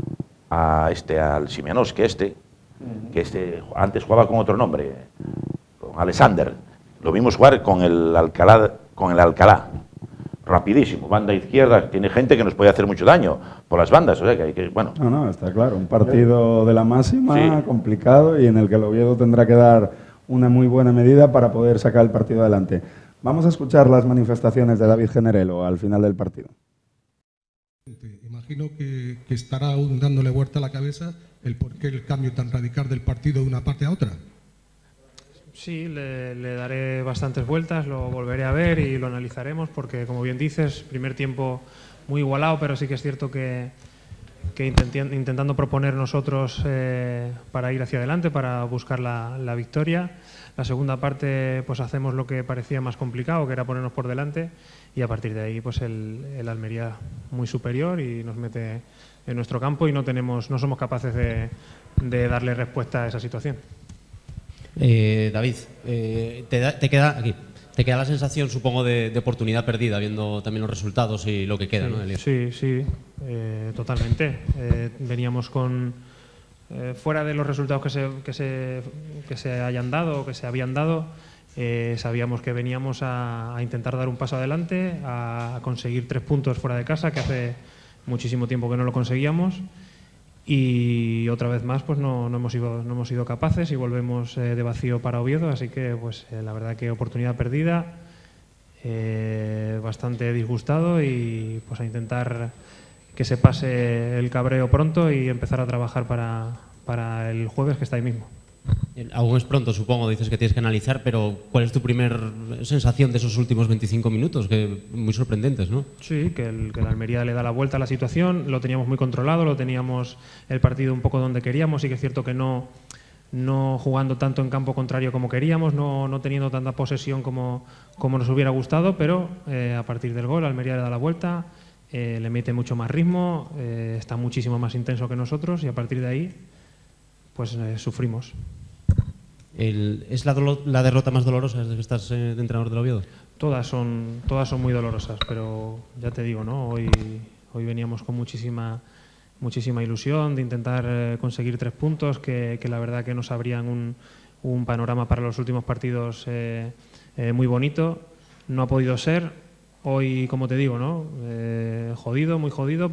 al Simianowski, que antes jugaba con otro nombre, con Alexander. Lo vimos jugar con el Alcalá. Rapidísimo, banda izquierda, tiene gente que nos puede hacer mucho daño por las bandas, o sea que hay que, bueno. No, está claro, un partido de la máxima, Sí. complicado y en el que el Oviedo tendrá que dar una muy buena medida para poder sacar el partido adelante. Vamos a escuchar las manifestaciones de David Generelo al final del partido. Imagino que estará aún dándole vuelta a la cabeza el por qué el cambio tan radical del partido de una parte a otra. Sí, le daré bastantes vueltas, lo volveré a ver y lo analizaremos porque, como bien dices, primer tiempo muy igualado, pero sí que es cierto que intentando proponer nosotros para ir hacia adelante, para buscar la victoria. La segunda parte pues hacemos lo que parecía más complicado, que era ponernos por delante, y a partir de ahí pues el Almería muy superior y nos mete en nuestro campo y no somos capaces de darle respuesta a esa situación. David, te queda la sensación, supongo, de oportunidad perdida, viendo también los resultados y lo que queda, ¿no? Sí, totalmente. Veníamos fuera de los resultados que se hayan dado o que se habían dado, sabíamos que veníamos a intentar dar un paso adelante, a conseguir 3 puntos fuera de casa, que hace muchísimo tiempo que no lo conseguíamos. Y otra vez más pues no hemos sido capaces y volvemos de vacío para Oviedo, así que pues la verdad que oportunidad perdida, bastante disgustado y pues a intentar que se pase el cabreo pronto y empezar a trabajar para el jueves, que está ahí mismo. Aún es pronto, supongo, dices que tienes que analizar, pero ¿cuál es tu primer sensación de esos últimos 25 minutos? Que muy sorprendentes, ¿no? Sí, que el Almería le da la vuelta a la situación, lo teníamos muy controlado, lo teníamos el partido un poco donde queríamos, y que es cierto que no jugando tanto en campo contrario como queríamos, no teniendo tanta posesión como nos hubiera gustado, pero a partir del gol Almería le da la vuelta, le mete mucho más ritmo, está muchísimo más intenso que nosotros y a partir de ahí pues sufrimos. ¿Es la derrota más dolorosa desde que estás de entrenador del Oviedo? Todas son muy dolorosas, pero ya te digo, ¿no? Hoy veníamos con muchísima ilusión de intentar conseguir 3 puntos que la verdad que nos abrían un panorama para los últimos partidos muy bonito. No ha podido ser. Hoy, como te digo, ¿no? Jodido, muy jodido,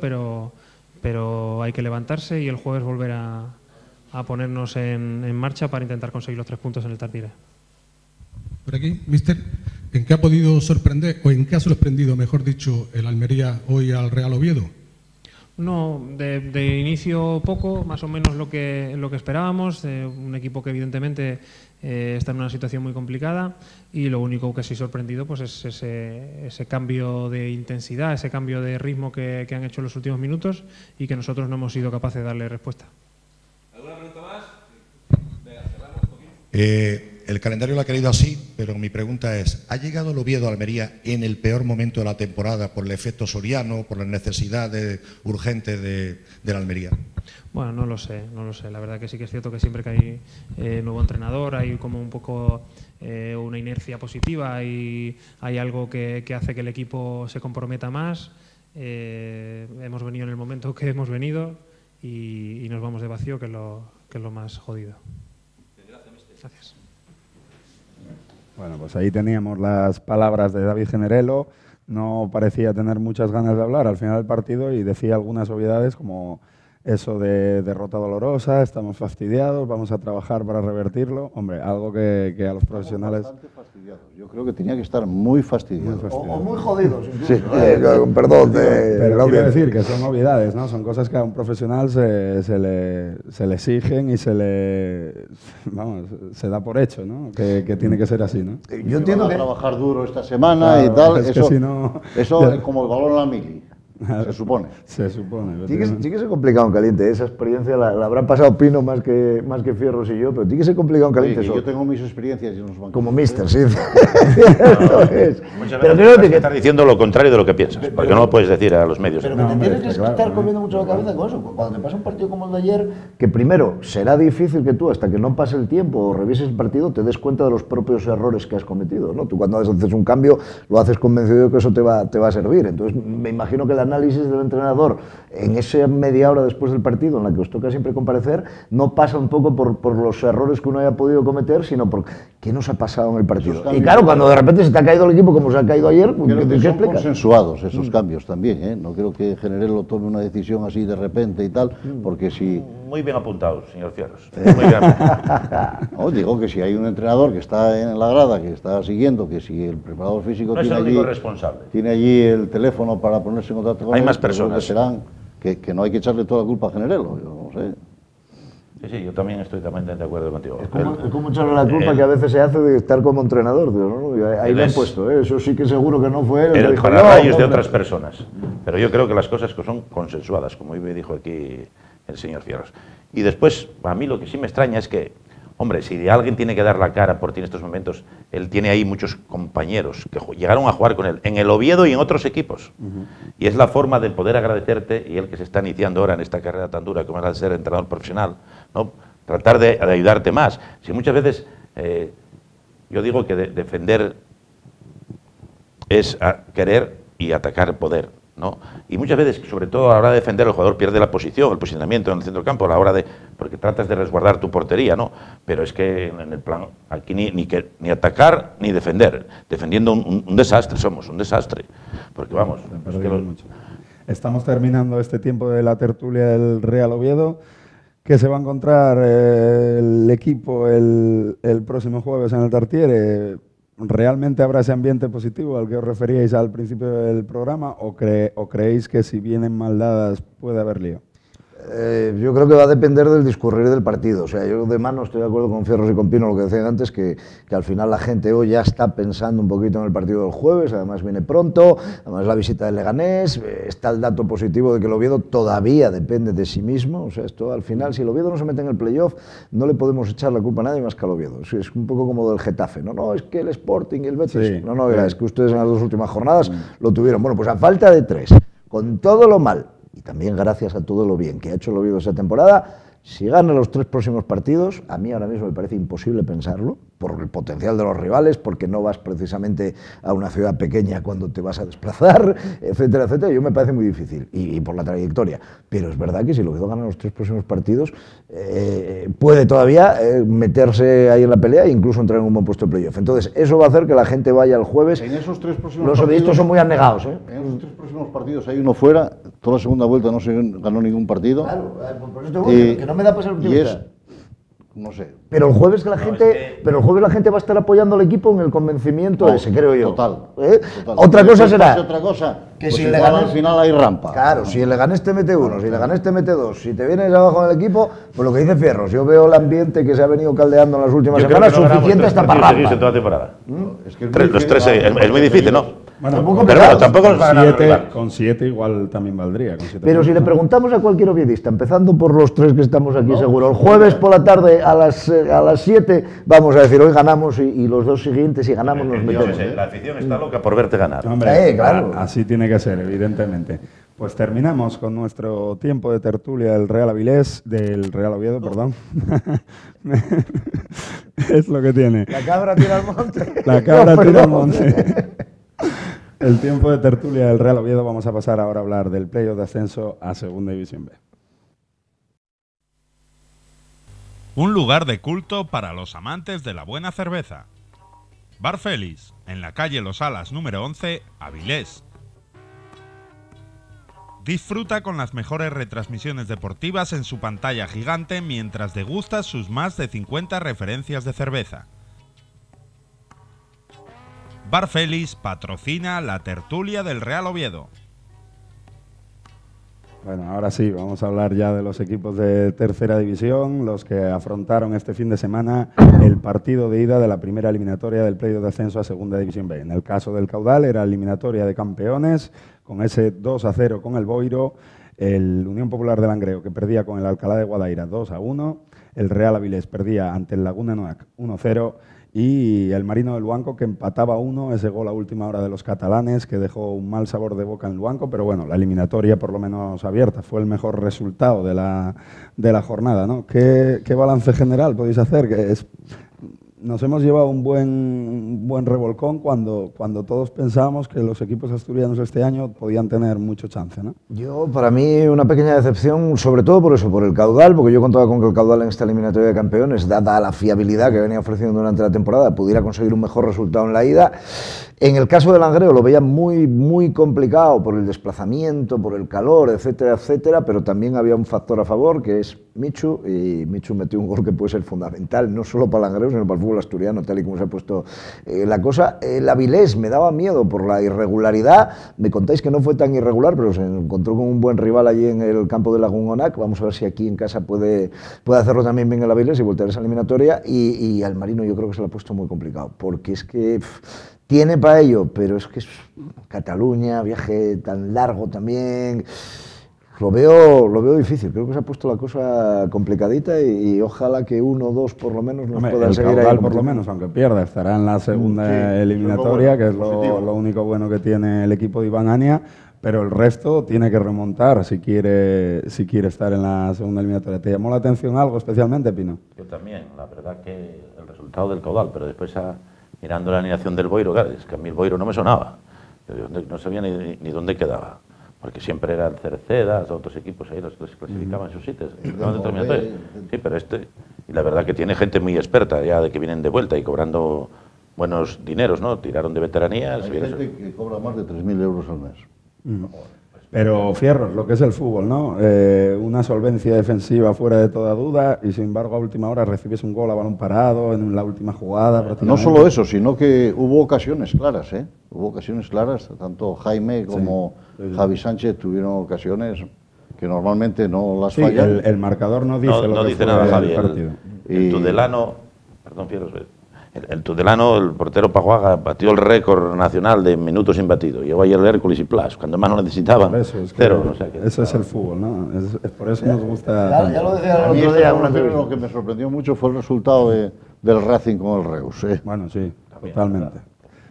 pero hay que levantarse y el jueves volver a ponernos en marcha para intentar conseguir los 3 puntos en el Tartiere. Por aquí, mister, ¿en qué ha podido sorprender, o en qué ha sorprendido, mejor dicho, el Almería hoy al Real Oviedo? No, de inicio poco, más o menos lo que esperábamos, un equipo que evidentemente está en una situación muy complicada, y lo único que sí sorprendido pues es ese cambio de intensidad, ese cambio de ritmo que han hecho en los últimos minutos y que nosotros no hemos sido capaces de darle respuesta. ¿Alguna pregunta más? Venga, cerramos un poquito. El calendario lo ha querido así, pero mi pregunta es, ¿ha llegado el Oviedo a Almería en el peor momento de la temporada por el efecto Soriano, por la necesidad urgente de la Almería? Bueno, no lo sé. La verdad que sí que es cierto que siempre que hay nuevo entrenador hay como un poco una inercia positiva y hay algo que hace que el equipo se comprometa más. Hemos venido en el momento que hemos venido y nos vamos de vacío, que es lo más jodido. Gracias. Bueno, pues ahí teníamos las palabras de David Generelo. No parecía tener muchas ganas de hablar al final del partido y decía algunas obviedades como eso de derrota dolorosa, estamos fastidiados, vamos a trabajar para revertirlo. Hombre, algo que a los profesionales... Bastante fastidiados. Yo creo que tenía que estar muy fastidiado. O muy jodidos, incluso. Sí. Perdón. Pero quiero decir que son obviedades, ¿no? Son cosas que a un profesional se le exigen y se da por hecho, ¿no? Que tiene que ser así, ¿no? Yo entiendo que que trabajar duro esta semana, claro, y tal. es que Eso, si no, eso ya. como el balón a la mili. Se supone. Se supone. tiene que ser complicado en caliente. Esa experiencia la habrán pasado Pino más que Fierros y yo, pero tiene que ser complicado en caliente. Oye, yo tengo mis experiencias y nos van como mister, sí. Muchas veces Pero creo tienes que estar diciendo lo contrario de lo que piensas, porque no lo puedes decir a los medios. Pero que te tienes que estar comiendo mucho la cabeza con eso. Cuando te pasa un partido como el de ayer, que primero será difícil que tú, hasta que no pase el tiempo o revises el partido, te des cuenta de los propios errores que has cometido, ¿no? Tú cuando haces un cambio, lo haces convencido de que eso te va a servir. Entonces, me imagino que el análisis del entrenador en esa media hora después del partido, en la que os toca siempre comparecer, no pasa un poco por los errores que uno haya podido cometer, sino por qué nos ha pasado en el partido. Y claro, cuando de repente se te ha caído el equipo como se ha caído ayer, creo que son explicas? consensuados esos cambios también, ¿eh? No creo que Generelo tome una decisión así de repente y tal, porque si... Muy bien apuntado, señor Fierros. Muy bien apuntado. No, digo que si hay un entrenador que está en la grada, que está siguiendo, que si el preparador físico no es el único responsable. Tiene allí el teléfono para ponerse en contacto con hay él, más personas. Serán que no hay que echarle toda la culpa a Generelo, yo no sé. Sí, yo también estoy totalmente de acuerdo contigo. Es como echarle la culpa que a veces se hace de estar como entrenador. ¿No? Ahí le han puesto, eso sí que seguro que no fue él. El pararrayos de otras personas. Pero yo creo que las cosas que son consensuadas, como me dijo aquí el señor Fierros. Y después, a mí lo que sí me extraña es que, hombre, si alguien tiene que dar la cara por ti en estos momentos, él tiene ahí muchos compañeros que llegaron a jugar con él, en el Oviedo y en otros equipos. Y es la forma de poder agradecerte, y él que se está iniciando ahora en esta carrera tan dura como es la de ser entrenador profesional, ¿no? Tratar de ayudarte más. Si muchas veces, yo digo que defender es querer y atacar poder, ¿no? Y muchas veces, sobre todo a la hora de defender, el jugador pierde la posición, el posicionamiento en el centro del campo, a la hora de, porque tratas de resguardar tu portería, ¿no? Pero es que en el plan, aquí ni atacar ni defender. Defendiendo un desastre somos, un desastre. Porque vamos, es que mucho. Estamos terminando este tiempo de la tertulia del Real Oviedo, que se va a encontrar el equipo el próximo jueves en el Tartiere. ¿Realmente habrá ese ambiente positivo al que os referíais al principio del programa o creéis que si vienen mal dadas puede haber lío? Yo creo que va a depender del discurrir del partido. O sea, yo de mano estoy de acuerdo con Fierros y con Pino, lo que decían antes, que al final la gente hoy ya está pensando un poquito en el partido del jueves, además viene pronto, además la visita del Leganés, está el dato positivo de que el Oviedo todavía depende de sí mismo. O sea, esto al final, si el Oviedo no se mete en el playoff, no le podemos echar la culpa a nadie más que al Oviedo. Es un poco como del Getafe, no, es que el Sporting y el Betis, sí, no, es que ustedes en las dos últimas jornadas lo tuvieron. Bueno, pues a falta de 3, con todo lo mal, y también gracias a todo lo bien que ha hecho el Oviedo esa temporada, si gana los 3 próximos partidos, a mí ahora mismo me parece imposible pensarlo, por el potencial de los rivales, porque no vas precisamente a una ciudad pequeña cuando te vas a desplazar, etcétera, etcétera. Yo me parece muy difícil, y por la trayectoria. Pero es verdad que si el Oviedo gana los 3 próximos partidos, puede todavía meterse ahí en la pelea e incluso entrar en un buen puesto de playoff. Entonces, eso va a hacer que la gente vaya el jueves. En esos 3 próximos los oviedistas son muy anegados, ¿eh? En esos 3 próximos partidos hay uno fuera, toda la segunda vuelta no se ganó ningún partido. Claro, por eso te voy, que no me da para ser optimista. No sé. Pero el jueves la gente va a estar apoyando al equipo en el convencimiento ese, creo yo. Total. Otra cosa será otra cosa, que pues si igual el Leganés, al final hay rampa. Claro, si el Leganés te mete 1, si el Leganés te mete 2, si te vienes abajo en el equipo, pues lo que dice Fierros, yo veo el ambiente que se ha venido caldeando en las últimas semanas suficiente hasta para rampa. En toda temporada. Es que Los 3 es muy difícil, ¿no? Bueno, tampoco con 7 igual también valdría. Pero si le preguntamos a cualquier oviedista, empezando por los 3 que estamos aquí seguro, el jueves por la tarde a las 7 vamos a decir hoy ganamos y los 2 siguientes si ganamos nos metemos. La afición está loca por verte ganar. Hombre, claro. Así tiene que ser, evidentemente. Pues terminamos con nuestro tiempo de tertulia del Real Oviedo, perdón. Es lo que tiene. La cabra tira al monte. La cabra tira al monte. El tiempo de tertulia del Real Oviedo. Vamos a pasar ahora a hablar del playoff de ascenso a Segunda División B. Un lugar de culto para los amantes de la buena cerveza. Bar Félix, en la calle Los Alas número 11, Avilés. Disfruta con las mejores retransmisiones deportivas en su pantalla gigante mientras degustas sus más de 50 referencias de cerveza. Bar Félix patrocina la tertulia del Real Oviedo. Bueno, ahora sí, vamos a hablar ya de los equipos de tercera división, los que afrontaron este fin de semana el partido de ida de la primera eliminatoria del playoff de ascenso a Segunda División B. En el caso del Caudal era eliminatoria de campeones, con ese 2-0 con el Boiro, el Unión Popular de Langreo que perdía con el Alcalá de Guadaira 2-1, el Real Avilés perdía ante el Laguna Noac 1-0, y el Marino del Luanco que empataba 1, ese gol a última hora de los catalanes que dejó un mal sabor de boca en Luanco, pero bueno, la eliminatoria por lo menos abierta, fue el mejor resultado de la jornada, ¿no? ¿Qué balance general podéis hacer? Nos hemos llevado un buen revolcón cuando todos pensábamos que los equipos asturianos este año podían tener mucho chance, ¿no? Yo, para mí, una pequeña decepción, sobre todo por eso, por el Caudal, porque yo contaba con que el Caudal en esta eliminatoria de campeones, dada la fiabilidad que venía ofreciendo durante la temporada, pudiera conseguir un mejor resultado en la ida. En el caso del Langreo lo veía muy complicado por el desplazamiento, por el calor, etcétera, etcétera, pero también había un factor a favor, que es Michu, y Michu metió un gol que puede ser fundamental, no solo para el Langreo, sino para el fútbol asturiano, tal y como se ha puesto la cosa. El Avilés me daba miedo por la irregularidad, me contáis que no fue tan irregular, pero se encontró con un buen rival allí en el campo de Lagunonac. Vamos a ver si aquí en casa puede hacerlo también bien el Avilés y voltear esa eliminatoria, y al Marino yo creo que se lo ha puesto muy complicado, porque es que tiene para ello, pero es que es Cataluña, viaje tan largo también. Lo veo difícil, creo que se ha puesto la cosa complicadita y ojalá que 1 o 2 por lo menos nos puedan seguir ahí. El Caudal por lo menos, aunque pierda, estará en la segunda eliminatoria, que es lo único bueno que tiene el equipo de Iván Ania, pero el resto tiene que remontar si quiere estar en la segunda eliminatoria. ¿Te llamó la atención algo especialmente, Pino? Yo también, la verdad que el resultado del Caudal, pero después mirando la alineación del Boiro, claro, es que a mí el Boiro no me sonaba, no sabía ni dónde quedaba, porque siempre eran Cercedas, otros equipos ahí los clasificaban en sus sitios. Sí, pero y la verdad que tiene gente muy experta ya de que vienen de vuelta y cobrando buenos dineros, ¿no? Tiraron de veteranías. Hay gente que cobra más de 3.000 euros al mes. Pero Fierros, lo que es el fútbol, ¿no? Una solvencia defensiva fuera de toda duda y sin embargo a última hora recibes un gol a balón parado en la última jugada. No solo eso, sino que hubo ocasiones claras, ¿eh? Hubo ocasiones claras, tanto Jaime como Javi Sánchez tuvieron ocasiones que normalmente no las fallan. El marcador no dice no dice nada, Javi. El Tudelano, perdón, Fierros, el Tudelano, el portero Pajuaga, batió el récord nacional de minutos sin batido. Llevó ayer el Hércules y Plas, cuando más lo necesitaban. Eso es el fútbol, ¿no? Es por eso nos gusta. Ya lo decía el otro día. Lo que me sorprendió mucho fue el resultado del Racing con el Reus. Bueno, sí, totalmente.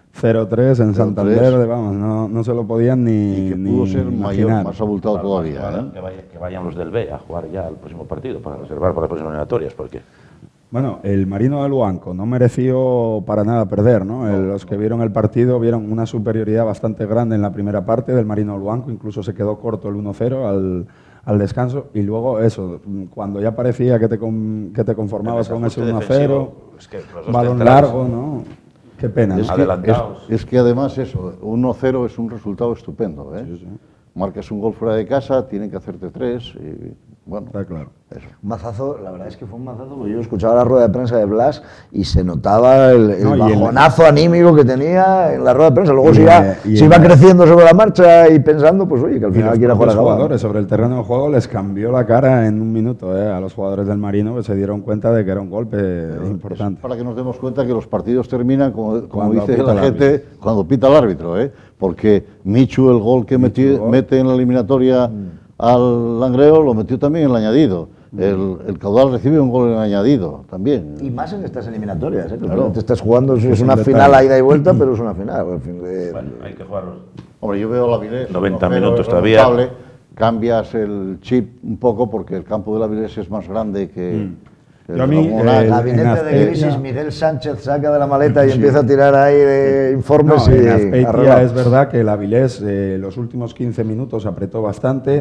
0-3 en Santander, vamos, no se lo podían ni pudo ser imaginar. Mayor, más abultado todavía. Que vayan los del B a jugar ya el próximo partido para reservar para las próximas eliminatorias, porque... Bueno, el Marino del Luanco no mereció para nada perder, ¿no? Los que vieron el partido vieron una superioridad bastante grande en la primera parte del Marino del Luanco, incluso se quedó corto el 1-0 al descanso, y luego eso, cuando ya parecía que te conformabas con ese 1-0, balón largo, ¿no? Qué pena. Es que además eso, 1-0 es un resultado estupendo, ¿eh? Sí. Marcas un gol fuera de casa, tienen que hacerte 3 y bueno, está claro. Eso. Un mazazo, la verdad es que fue un mazazo, porque yo escuchaba la rueda de prensa de Blas y se notaba el bajonazo anímico que tenía en la rueda de prensa. Luego se iba creciendo sobre la marcha y pensando, pues oye, que al final quiera jugar a los jugadores sobre el terreno de juego les cambió la cara en un minuto, a los jugadores del Marino, que se dieron cuenta de que era un golpe importante. Para que nos demos cuenta que los partidos terminan, como dice la gente, cuando pita el árbitro, porque Michu, el gol que mete en la eliminatoria al Langreo, lo metió también en el añadido. El Caudal recibe un gol en añadido también. Y más en estas eliminatorias, que claro. Te estás jugando, es una final a ida y vuelta, pero es una final. Bueno, hay que jugarlos. Hombre, yo veo la Avilés, 90 minutos todavía. Cambias el chip un poco porque el campo de la Avilés es más grande que... Yo a mí, gabinete de crisis, Miguel Sánchez saca de la maleta y empieza a tirar ahí de informes. En Azpeitia es verdad que el Avilés los últimos 15 minutos apretó bastante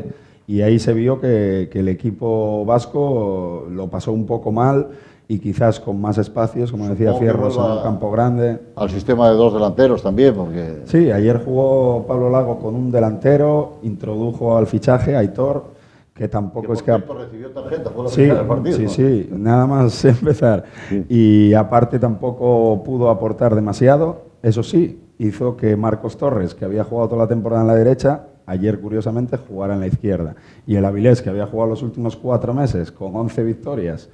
Y ahí se vio que el equipo vasco lo pasó un poco mal y quizás con más espacios, como decía Fierros, en un campo grande. Al sistema de 2 delanteros también, porque... Sí, ayer jugó Pablo Lago con un delantero, introdujo al fichaje a Aitor, que tampoco es que... recibió tarjeta, fue la sí, primera del partido. Sí, nada más empezar. Sí. Y aparte tampoco pudo aportar demasiado. Eso sí, hizo que Marcos Torres, que había jugado toda la temporada en la derecha, ayer curiosamente jugara en la izquierda. Y el Avilés, que había jugado los últimos 4 meses con 11 victorias,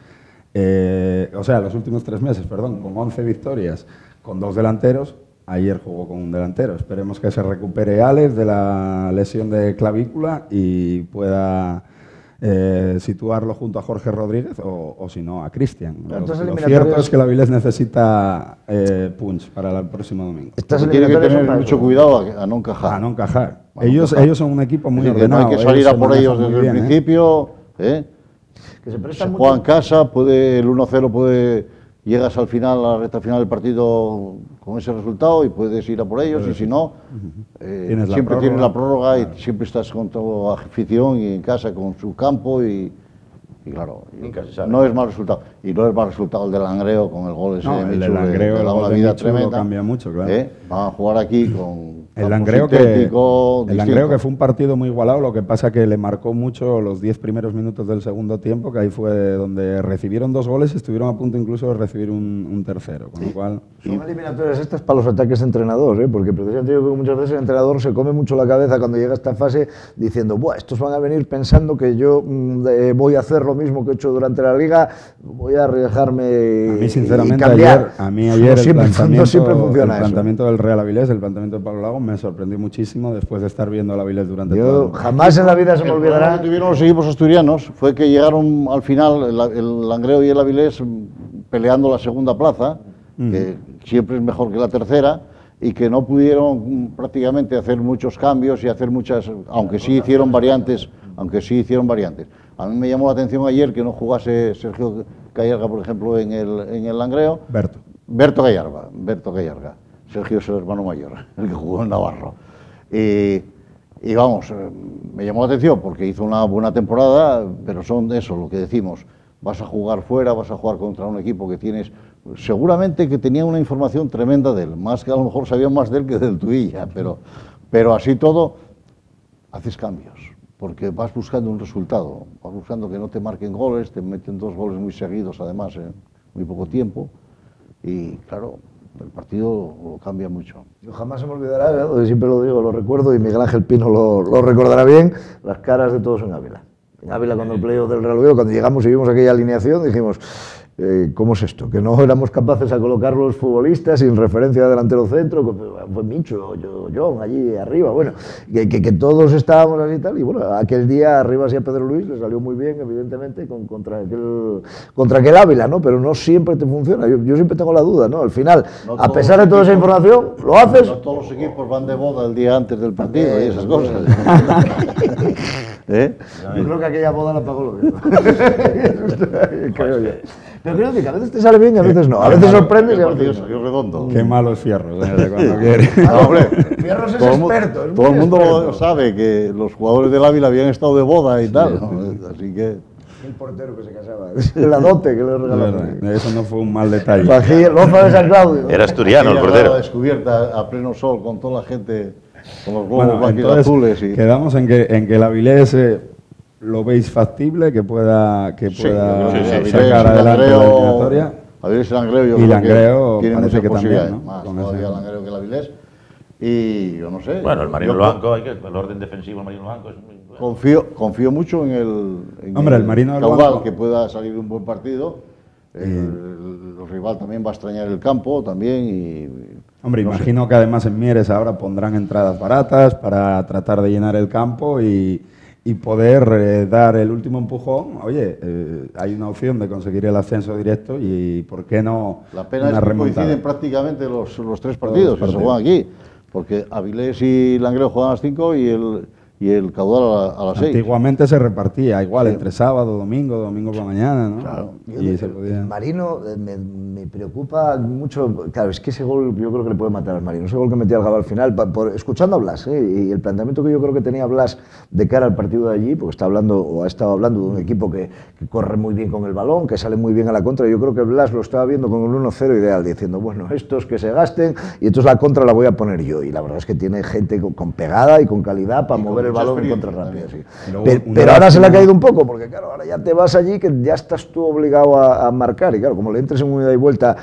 los últimos 3 meses, perdón, con 11 victorias, con 2 delanteros, ayer jugó con un delantero. Esperemos que se recupere Alex de la lesión de clavícula y pueda situarlo junto a Jorge Rodríguez o si no, a Cristian. Lo cierto es que el Avilés necesita punch para el próximo domingo. Tiene que tener mucho cuidado a no encajar. A no encajar. Ellos son un equipo muy ordenado. No hay que salir a por ellos desde el principio. Que se juega en casa, el 1-0 llegas al final, a la recta final del partido con ese resultado y puedes ir a por ellos, y si no, siempre tienes la prórroga y siempre estás con tu afición y en casa con su campo y claro, no es mal resultado. Y no es mal resultado el del Langreo con el gol ese de Michu, el del Langreo, le da una vida tremenda. Cambia mucho, claro. Van a jugar aquí con el Langreo que fue un partido muy igualado, lo que pasa que le marcó mucho los 10 primeros minutos del segundo tiempo, que ahí fue donde recibieron 2 goles y estuvieron a punto incluso de recibir un tercero, con lo cual... Son eliminatorias estas para los ataques de entrenador, porque precisamente yo creo que muchas veces el entrenador se come mucho la cabeza cuando llega a esta fase diciendo, buah, estos van a venir pensando que yo voy a hacer lo mismo que he hecho durante la liga, voy a arriesgarme. A mí sinceramente y cambiar. ayer el planteamiento eso. del Real Avilés, el planteamiento de Pablo Lago me sorprendió muchísimo después de estar viendo al Avilés durante todo el tiempo. Jamás en la vida se me olvidará. Lo que tuvieron los equipos asturianos fue que llegaron al final el Langreo y el Avilés peleando la segunda plaza, que siempre es mejor que la tercera, y que no pudieron prácticamente hacer muchos cambios y hacer muchas, aunque sí hicieron variantes. A mí me llamó la atención ayer que no jugase Sergio Gallarga, por ejemplo, en el Langreo. Berto Gallarga. Sergio es el hermano mayor, el que jugó en Navarro. Y vamos, me llamó la atención porque hizo una buena temporada, pero son eso, lo que decimos. Vas a jugar fuera, vas a jugar contra un equipo que tienes... Seguramente que tenía una información tremenda de él, más que a lo mejor sabían más de él que del tuya, pero así todo, haces cambios, porque vas buscando un resultado, vas buscando que no te marquen goles, te meten 2 goles muy seguidos además en muy poco tiempo, y claro, el partido lo cambia mucho. Yo jamás se me olvidará, siempre lo digo, lo recuerdo, y Miguel Ángel Pino lo recordará bien, las caras de todos en Ávila. En Ávila, cuando el playoff del Real Oviedo, cuando llegamos y vimos aquella alineación, dijimos, ¿cómo es esto? Que no éramos capaces a colocar los futbolistas sin referencia de delantero centro, fue Micho, John, allí arriba, bueno, que todos estábamos así y tal, y bueno, aquel día arriba sí a Pedro Luis le salió muy bien, evidentemente, contra aquel Ávila, ¿no? Pero no siempre te funciona, yo siempre tengo la duda, ¿no? Al final, no, a pesar de toda esa información, lo haces... No todos los equipos van de boda el día antes del partido y esas cosas. Yo creo que aquella boda la pagó lo mismo. Creo yo. Pero creo que a veces te sale bien y a veces no. A veces sorprendes y a veces salió redondo. Qué malos Fierros, cuando quiere. Hombre, Fierros es experto. Todo el mundo sabe que los jugadores del Ávila habían estado de boda y tal, ¿no? Así que... El portero que se casaba, la dote que le regalaron. Eso no fue un mal detalle. Loza de San Claudio. Era asturiano el portero. Descubierta a pleno sol con toda la gente, con los globos blancos azules. Y... Quedamos en que el Avilés lo veis factible, que pueda sacar adelante la eliminatoria. Avilés y Langreo, yo creo que tiene muchas posibilidades, ¿no? Más todavía Langreo que el Avilés. Y yo no sé. Bueno, el Marino Blanco, el orden defensivo del Marino Blanco es muy bueno. Confío mucho en el Marino Caudal, que pueda salir un buen partido. El rival también va a extrañar el campo también. Hombre, imagino que además en Mieres ahora pondrán entradas baratas para tratar de llenar el campo y poder dar el último empujón. Oye, hay una opción de conseguir el ascenso directo y ¿por qué no? La pena es que coinciden prácticamente los 3 partidos que se juegan aquí, porque Avilés y Langreo juegan a las 5 y y el caudal a las 6. Antiguamente se repartía igual, entre sábado, domingo por la mañana, ¿no? Claro. Y se podía... El Marino me preocupa mucho, claro, es que ese gol yo creo que le puede matar al Marino, ese gol que metía el Gabá al final, escuchando a Blas, y el planteamiento que yo creo que tenía Blas de cara al partido de allí, porque está hablando, o ha estado hablando de un equipo que corre muy bien con el balón, que sale muy bien a la contra, yo creo que Blas lo estaba viendo con un 1-0 ideal, diciendo, bueno, estos que se gasten, y entonces la contra la voy a poner yo, y la verdad es que tiene gente con pegada y con calidad para mover el balón en contra rápida. Sí. Pero ahora se le ha caído un poco, porque claro, ahora ya te vas allí que ya estás tú obligado a marcar, y claro, como le entres en una ida y vuelta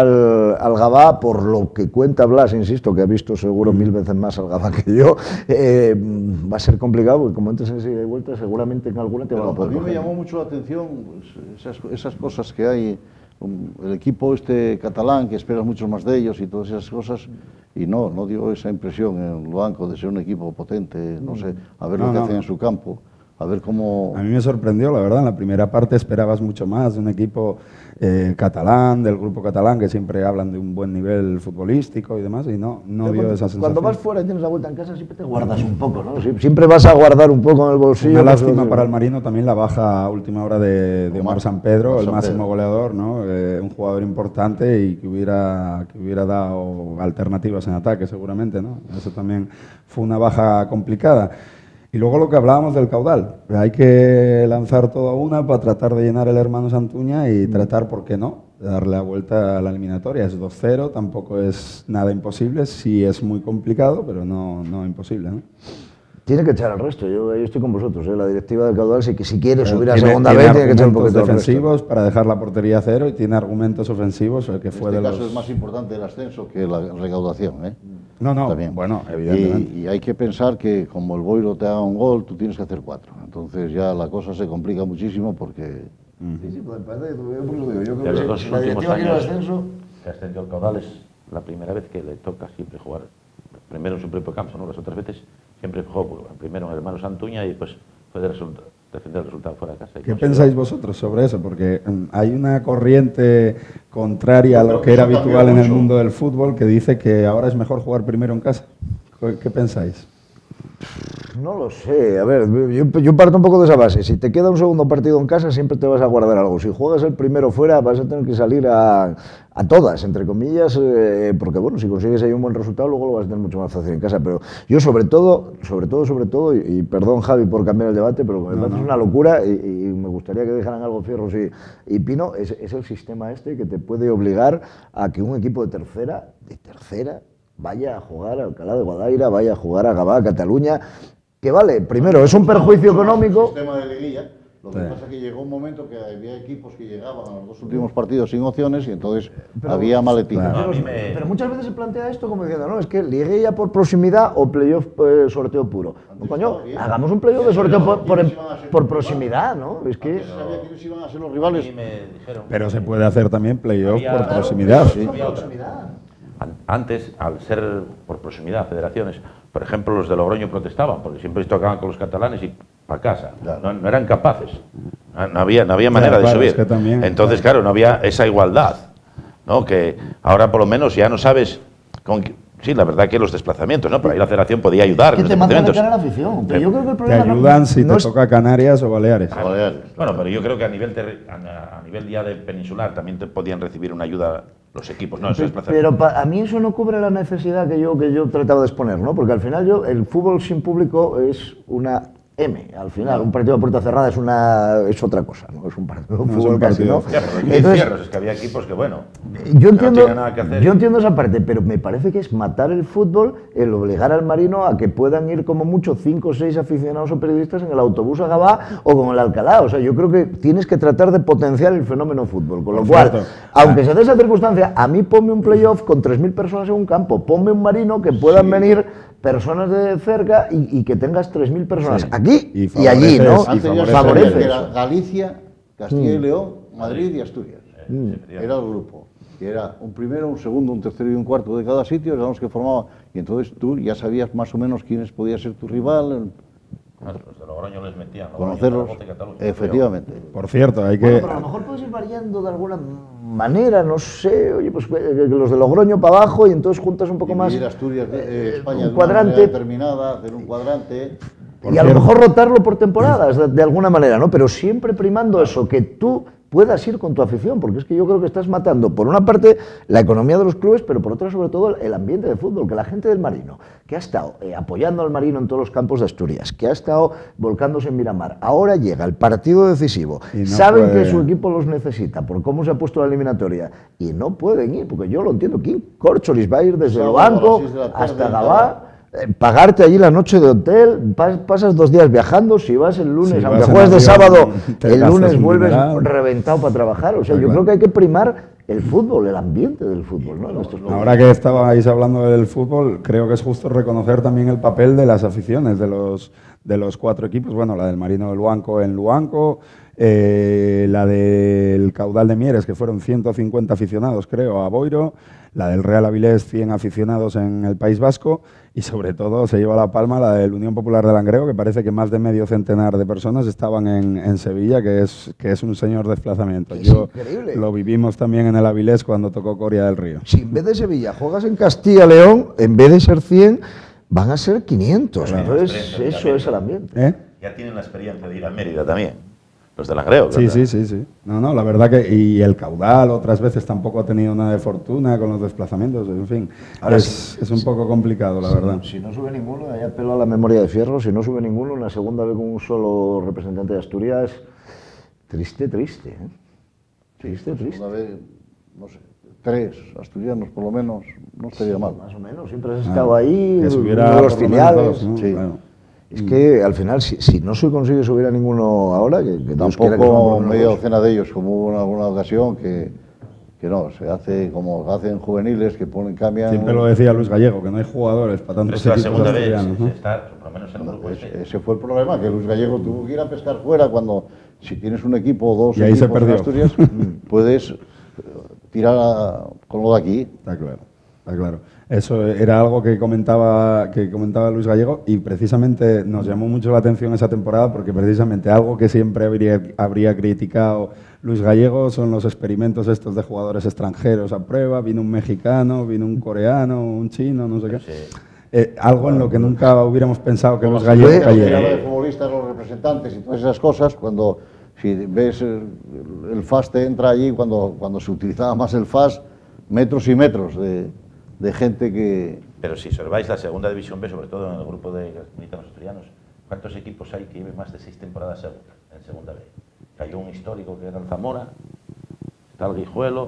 al Gabá, por lo que cuenta Blas, insisto, que ha visto seguro 1000 veces más al Gabá que yo, va a ser complicado, porque como entres en esa ida y vuelta, seguramente en alguna te van a poder. A mí me llamó mucho la atención pues, esas cosas que hay, el equipo este catalán, que esperas mucho más de ellos y todas esas cosas, y no dio esa impresión en el banco de ser un equipo potente, no sé, a ver lo que hacen en su campo. A ver cómo... A mí me sorprendió, la verdad, en la primera parte esperabas mucho más de un equipo catalán, del grupo catalán, que siempre hablan de un buen nivel futbolístico y demás, y no dio esa sensación. Cuando vas fuera y tienes la vuelta en casa, siempre te guardas un poco, ¿no? Siempre vas a guardar un poco en el bolsillo. Una lástima para el Marino también la baja a última hora de Omar San Pedro, el máximo goleador, ¿no? Un jugador importante y que hubiera dado alternativas en ataque, seguramente, ¿no? Eso también fue una baja complicada. Y luego lo que hablábamos del caudal, hay que lanzar todo a una para tratar de llenar el hermano Santuña y tratar, ¿por qué no?, de darle la vuelta a la eliminatoria. Es 2-0, tampoco es nada imposible, sí es muy complicado, pero no imposible, ¿no? Tiene que echar al resto, yo estoy con vosotros, la directiva del caudal, si quiere subir a segunda vez, tiene que echar un poquito defensivos para dejar la portería a cero y tiene argumentos ofensivos, el que fue de los... En este caso es más importante el ascenso que la recaudación, ¿eh? No, también. Bueno, evidentemente. Y hay que pensar que como el Boiro te haga un gol, tú tienes que hacer 4. Entonces ya la cosa se complica muchísimo porque... Sí, pues yo creo que si la directiva quiere el ascenso... Que ascendió el caudal es la primera vez que le toca siempre jugar, primero en su propio campo, ¿no? Las otras veces siempre jugó primero en el hermano Santuña y después fue defender el resultado fuera de casa. ¿Qué pensáis vosotros sobre eso? Porque hay una corriente contraria a lo que era habitual en el mundo del fútbol que dice que ahora es mejor jugar primero en casa. ¿Qué pensáis? No lo sé, a ver, yo parto un poco de esa base. Si te queda un segundo partido en casa, siempre te vas a guardar algo. Si juegas el primero fuera, vas a tener que salir a todas, entre comillas, porque bueno, si consigues ahí un buen resultado, luego lo vas a tener mucho más fácil en casa. Pero yo sobre todo, y perdón Javi por cambiar el debate, pero me parece una locura y me gustaría que dejaran algo Fierros y Pino, es el sistema este que te puede obligar a que un equipo de tercera, vaya a jugar a Alcalá de Guadaira, vaya a jugar a Gabá, Cataluña, que vale, primero, es un perjuicio económico. El sistema de liguilla, lo que pasa es que llegó un momento que había equipos que llegaban a los 2 últimos partidos sin opciones y entonces había maletín. Claro. Pero muchas veces se plantea esto como diciendo, no, es que liguilla por proximidad o playoff sorteo puro. No, coño, hagamos un playoff de sorteo por proximidad, ¿no? Es que... sabía quiénes iban a ser los rivales. Pero se puede hacer también playoff por proximidad. Sí. Antes, al ser por proximidad, federaciones, por ejemplo, los de Logroño protestaban, porque siempre tocaban con los catalanes y para casa. Claro. No eran capaces. No había manera de subir. Es que también, entonces, claro, no había esa igualdad, ¿no? Que ahora por lo menos ya no sabes sí, la verdad que los desplazamientos, ¿no? Por ahí la federación podía ayudar. Que te mandan a cara a la afición. Pero yo creo que el problema te ayudan si te toca Canarias o Baleares. Bueno, pero yo creo que a nivel ya de peninsular también te podían recibir una ayuda los equipos, ¿no? Pero a mí eso no cubre la necesidad que yo trataba de exponer, ¿no? Porque al final el fútbol sin público es una al final, un partido a puerta cerrada es otra cosa, ¿no? Es un partido de fútbol casi, ¿no? Entonces, es que había equipos que, bueno, yo entiendo esa parte, pero me parece que es matar el fútbol el obligar al Marino a que puedan ir como mucho 5 o 6 aficionados o periodistas en el autobús a Gabá o con el Alcalá. O sea, yo creo que tienes que tratar de potenciar el fenómeno fútbol, con lo cual, aunque se dé esa circunstancia, a mí ponme un playoff con 3.000 personas en un campo, ponme un Marino que puedan venir personas de cerca y que tengas 3.000 personas aquí y allí, ¿no? Favorece. Era Galicia, Castilla y León, Madrid y Asturias. Era el grupo. Y era un primero, un segundo, un tercero y un cuarto de cada sitio, eran los que formaban. Y entonces tú ya sabías más o menos quiénes podía ser tu rival. Los de Logroño les metían. Conocerlos, efectivamente. Por cierto, hay que... Bueno, pero a lo mejor puedes ir variando de alguna manera, no sé, oye, pues los de Logroño para abajo y entonces juntas un poco más... Asturias, España un cuadrante determinada, hacer un cuadrante... Y a lo mejor rotarlo por temporadas, de alguna manera, ¿no? Pero siempre primando eso, que tú puedas ir con tu afición, porque es que yo creo que estás matando, por una parte, la economía de los clubes, pero por otra, sobre todo, el ambiente de fútbol, que la gente del Marino, que ha estado apoyando al Marino en todos los campos de Asturias, que ha estado volcándose en Miramar, ahora llega el partido decisivo, no saben que su equipo los necesita, por cómo se ha puesto la eliminatoria, y no pueden ir, porque yo lo entiendo, ¿quién corcholis va a ir desde el banco hasta Gabá? Pagarte allí la noche de hotel, pasas 2 días viajando, si vas el lunes, si aunque juegues de sábado, el lunes vuelves reventado para trabajar. O sea, yo creo que hay que primar el fútbol, el ambiente del fútbol, ¿no? Ahora que estabais hablando del fútbol, creo que es justo reconocer también el papel de las aficiones de los 4 equipos. Bueno, la del Marino del Luanco en Luanco, la del Caudal de Mieres, que fueron 150 aficionados, creo, a Boiro, la del Real Avilés, 100 aficionados en el País Vasco, y sobre todo se lleva la palma la del Unión Popular de Langreo, que parece que más de medio centenar de personas estaban en Sevilla, que es un señor desplazamiento. Yo lo vivimos también en el Avilés cuando tocó Coria del Río. Si en vez de Sevilla juegas en Castilla-León, en vez de ser 100, van a ser 500. Entonces, eso es el ambiente. Ya tienen la experiencia de ir a Mérida también. Los de Langreo, sí, sí, sí, sí. No, la verdad que... Y el Caudal otras veces tampoco ha tenido nada de fortuna con los desplazamientos, en fin. Ahora es un poco complicado, la verdad. Si no sube ninguno, ahí apelo a la memoria de Fierro, si no sube ninguno, una segunda vez con un solo representante de Asturias, triste, ¿eh? Triste. Una vez, no sé, 3 asturianos por lo menos, no estaría mal. Más o menos, siempre has estado ahí, que subiera los filiales. ¿no? Sí. Claro. Es que al final, si no se consigue subir a ninguno ahora, que tampoco media docena de ellos, como hubo en alguna ocasión, que no, se hace como hacen juveniles, que cambian... Siempre lo decía Luis Gallego, que no hay jugadores para tantos equipos segunda asturianos, ¿no? Está, por lo menos en el grupo ese fue el problema, que Luis Gallego tuvo que ir a pescar fuera cuando, si tienes un equipo o 2 y ahí equipos se perdió. en Asturias, puedes tirar con lo de aquí. Está claro. Eso era algo que comentaba Luis Gallego, y precisamente nos llamó mucho la atención esa temporada, porque precisamente algo que siempre habría criticado Luis Gallego son los experimentos estos de jugadores extranjeros a prueba. Vino un mexicano, vino un coreano, un chino, no sé qué. Sí. Algo en lo que nunca hubiéramos pensado que Luis Gallego cayera. De futbolistas, los representantes y todas esas cosas, si ves el FAS te entra allí, cuando se utilizaba más el FAS, metros y metros de gente que... Pero si observáis la segunda división B, sobre todo en el grupo de militanos asturianos, ¿cuántos equipos hay que lleven más de 6 temporadas en segunda B? Cayó un histórico que era el Zamora, está el Guijuelo,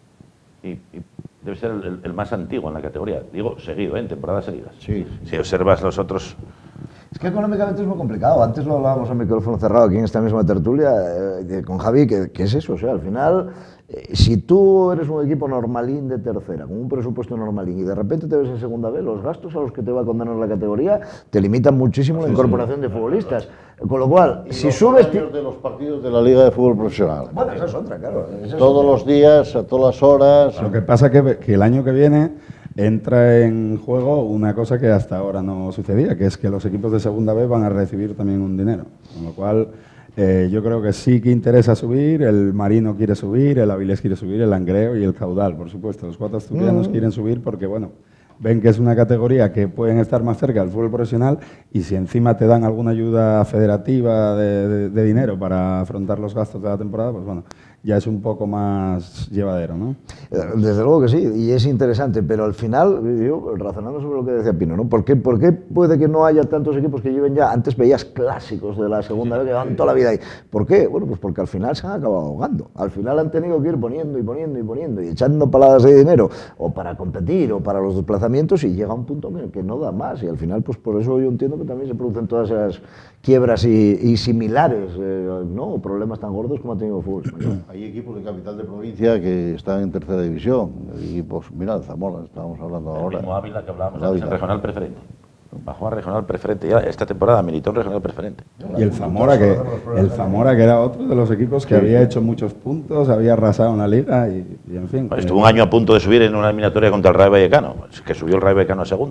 y debe ser el más antiguo en la categoría. Digo, seguido, en temporadas seguidas. Sí. Si observas los otros... Es que económicamente es muy complicado. Antes lo hablábamos a micrófono cerrado aquí en esta misma tertulia con Javi, que es eso. O sea, al final, si tú eres un equipo normalín de tercera, con un presupuesto normalín, y de repente te ves en segunda B, los gastos a los que te va a condenar la categoría te limitan muchísimo la incorporación de futbolistas. Con lo cual, si subes... de los partidos de la Liga de Fútbol Profesional. Bueno, esa es otra, claro. Todos los días, a todas las horas... Lo que pasa es que el año que viene entra en juego una cosa que hasta ahora no sucedía, que es que los equipos de segunda B van a recibir también un dinero. Con lo cual, yo creo que sí que interesa subir, el Marino quiere subir, el Avilés quiere subir, el Langreo y el Caudal, por supuesto. Los 4 asturianos quieren subir porque, bueno, ven que es una categoría que pueden estar más cerca del fútbol profesional, y si encima te dan alguna ayuda federativa de dinero para afrontar los gastos de la temporada, pues bueno, ya es un poco más llevadero, ¿no? Desde luego que sí, y es interesante, pero al final, yo, razonando sobre lo que decía Pino, ¿no? ¿Por qué puede que no haya tantos equipos que lleven ya? Antes veías clásicos de la segunda vez que llevan toda la vida ahí. ¿Por qué? Bueno, pues porque al final se han acabado ahogando. Al final han tenido que ir poniendo y echando paladas de dinero, o para competir, o para los desplazamientos, y llega un punto que no da más, y al final, pues por eso yo entiendo que también se producen todas esas quiebras y similares, ¿no? O problemas tan gordos como ha tenido el fútbol español. Hay equipos de capital de provincia que están en tercera división. Equipos, mira, el Zamora, estábamos hablando ahora. El mismo Ávila que hablábamos antes, en regional preferente. Bajó a regional preferente, ya esta temporada militó en regional preferente. Y el Zamora, que era otro de los equipos que había hecho muchos puntos, había arrasado en la liga y en fin. Estuvo un año a punto de subir en una eliminatoria contra el Rayo Vallecano, que subió el Rayo Vallecano a segunda.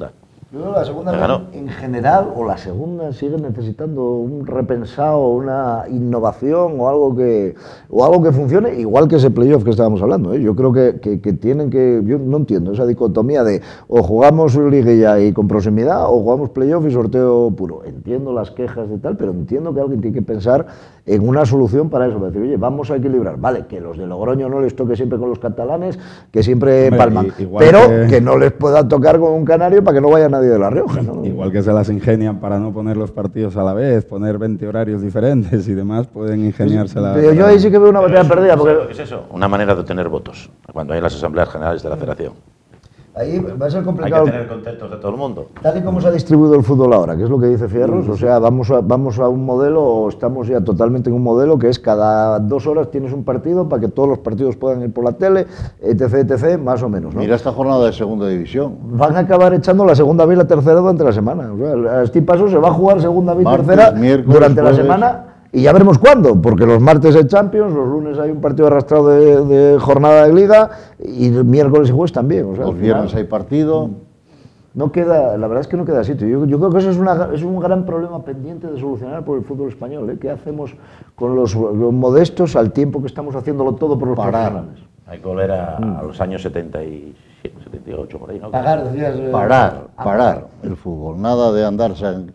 Yo creo que la segunda en general, o la segunda, sigue necesitando un repensado, una innovación o algo que funcione, igual que ese playoff que estábamos hablando. Yo creo que tienen que... Yo no entiendo esa dicotomía de o jugamos liguilla y con proximidad o jugamos playoff y sorteo puro. Entiendo las quejas de tal, pero entiendo que alguien tiene que pensar en una solución para eso. Para decir, oye, vamos a equilibrar. Vale, que los de Logroño no les toque siempre con los catalanes, que siempre palman, pero que no les pueda tocar con un canario para que no vaya nadie de La Rioja, ¿no? Igual que se las ingenian para no poner los partidos a la vez, poner 20 horarios diferentes y demás, pueden ingeniársela. Pero yo ahí sí que veo una batalla perdida. Porque... ¿Qué es eso? Una manera de obtener votos cuando hay las asambleas generales de la federación. Ahí va a ser complicado. Hay que tener contentos de todo el mundo. Tal y como se ha distribuido el fútbol ahora, que es lo que dice Fierros, o sea, vamos a un modelo, o estamos ya totalmente en un modelo que es cada 2 horas tienes un partido para que todos los partidos puedan ir por la tele, etc., más o menos, ¿no? Mira esta jornada de segunda división. Van a acabar echando la segunda B y la tercera durante la semana. O sea, a este paso se va a jugar segunda B y tercera durante la semana. Y ya veremos cuándo, porque los martes hay Champions, los lunes hay un partido arrastrado de jornada de Liga y miércoles y jueves también. O sea, los viernes hay partido. No queda, la verdad es que no queda sitio. Yo creo que eso es un gran problema pendiente de solucionar por el fútbol español. ¿Qué hacemos con los modestos al tiempo que estamos haciéndolo todo por los profesionales? Hay que volver a los años 77, 78, por ahí, ¿no? Parar el fútbol. Nada de andar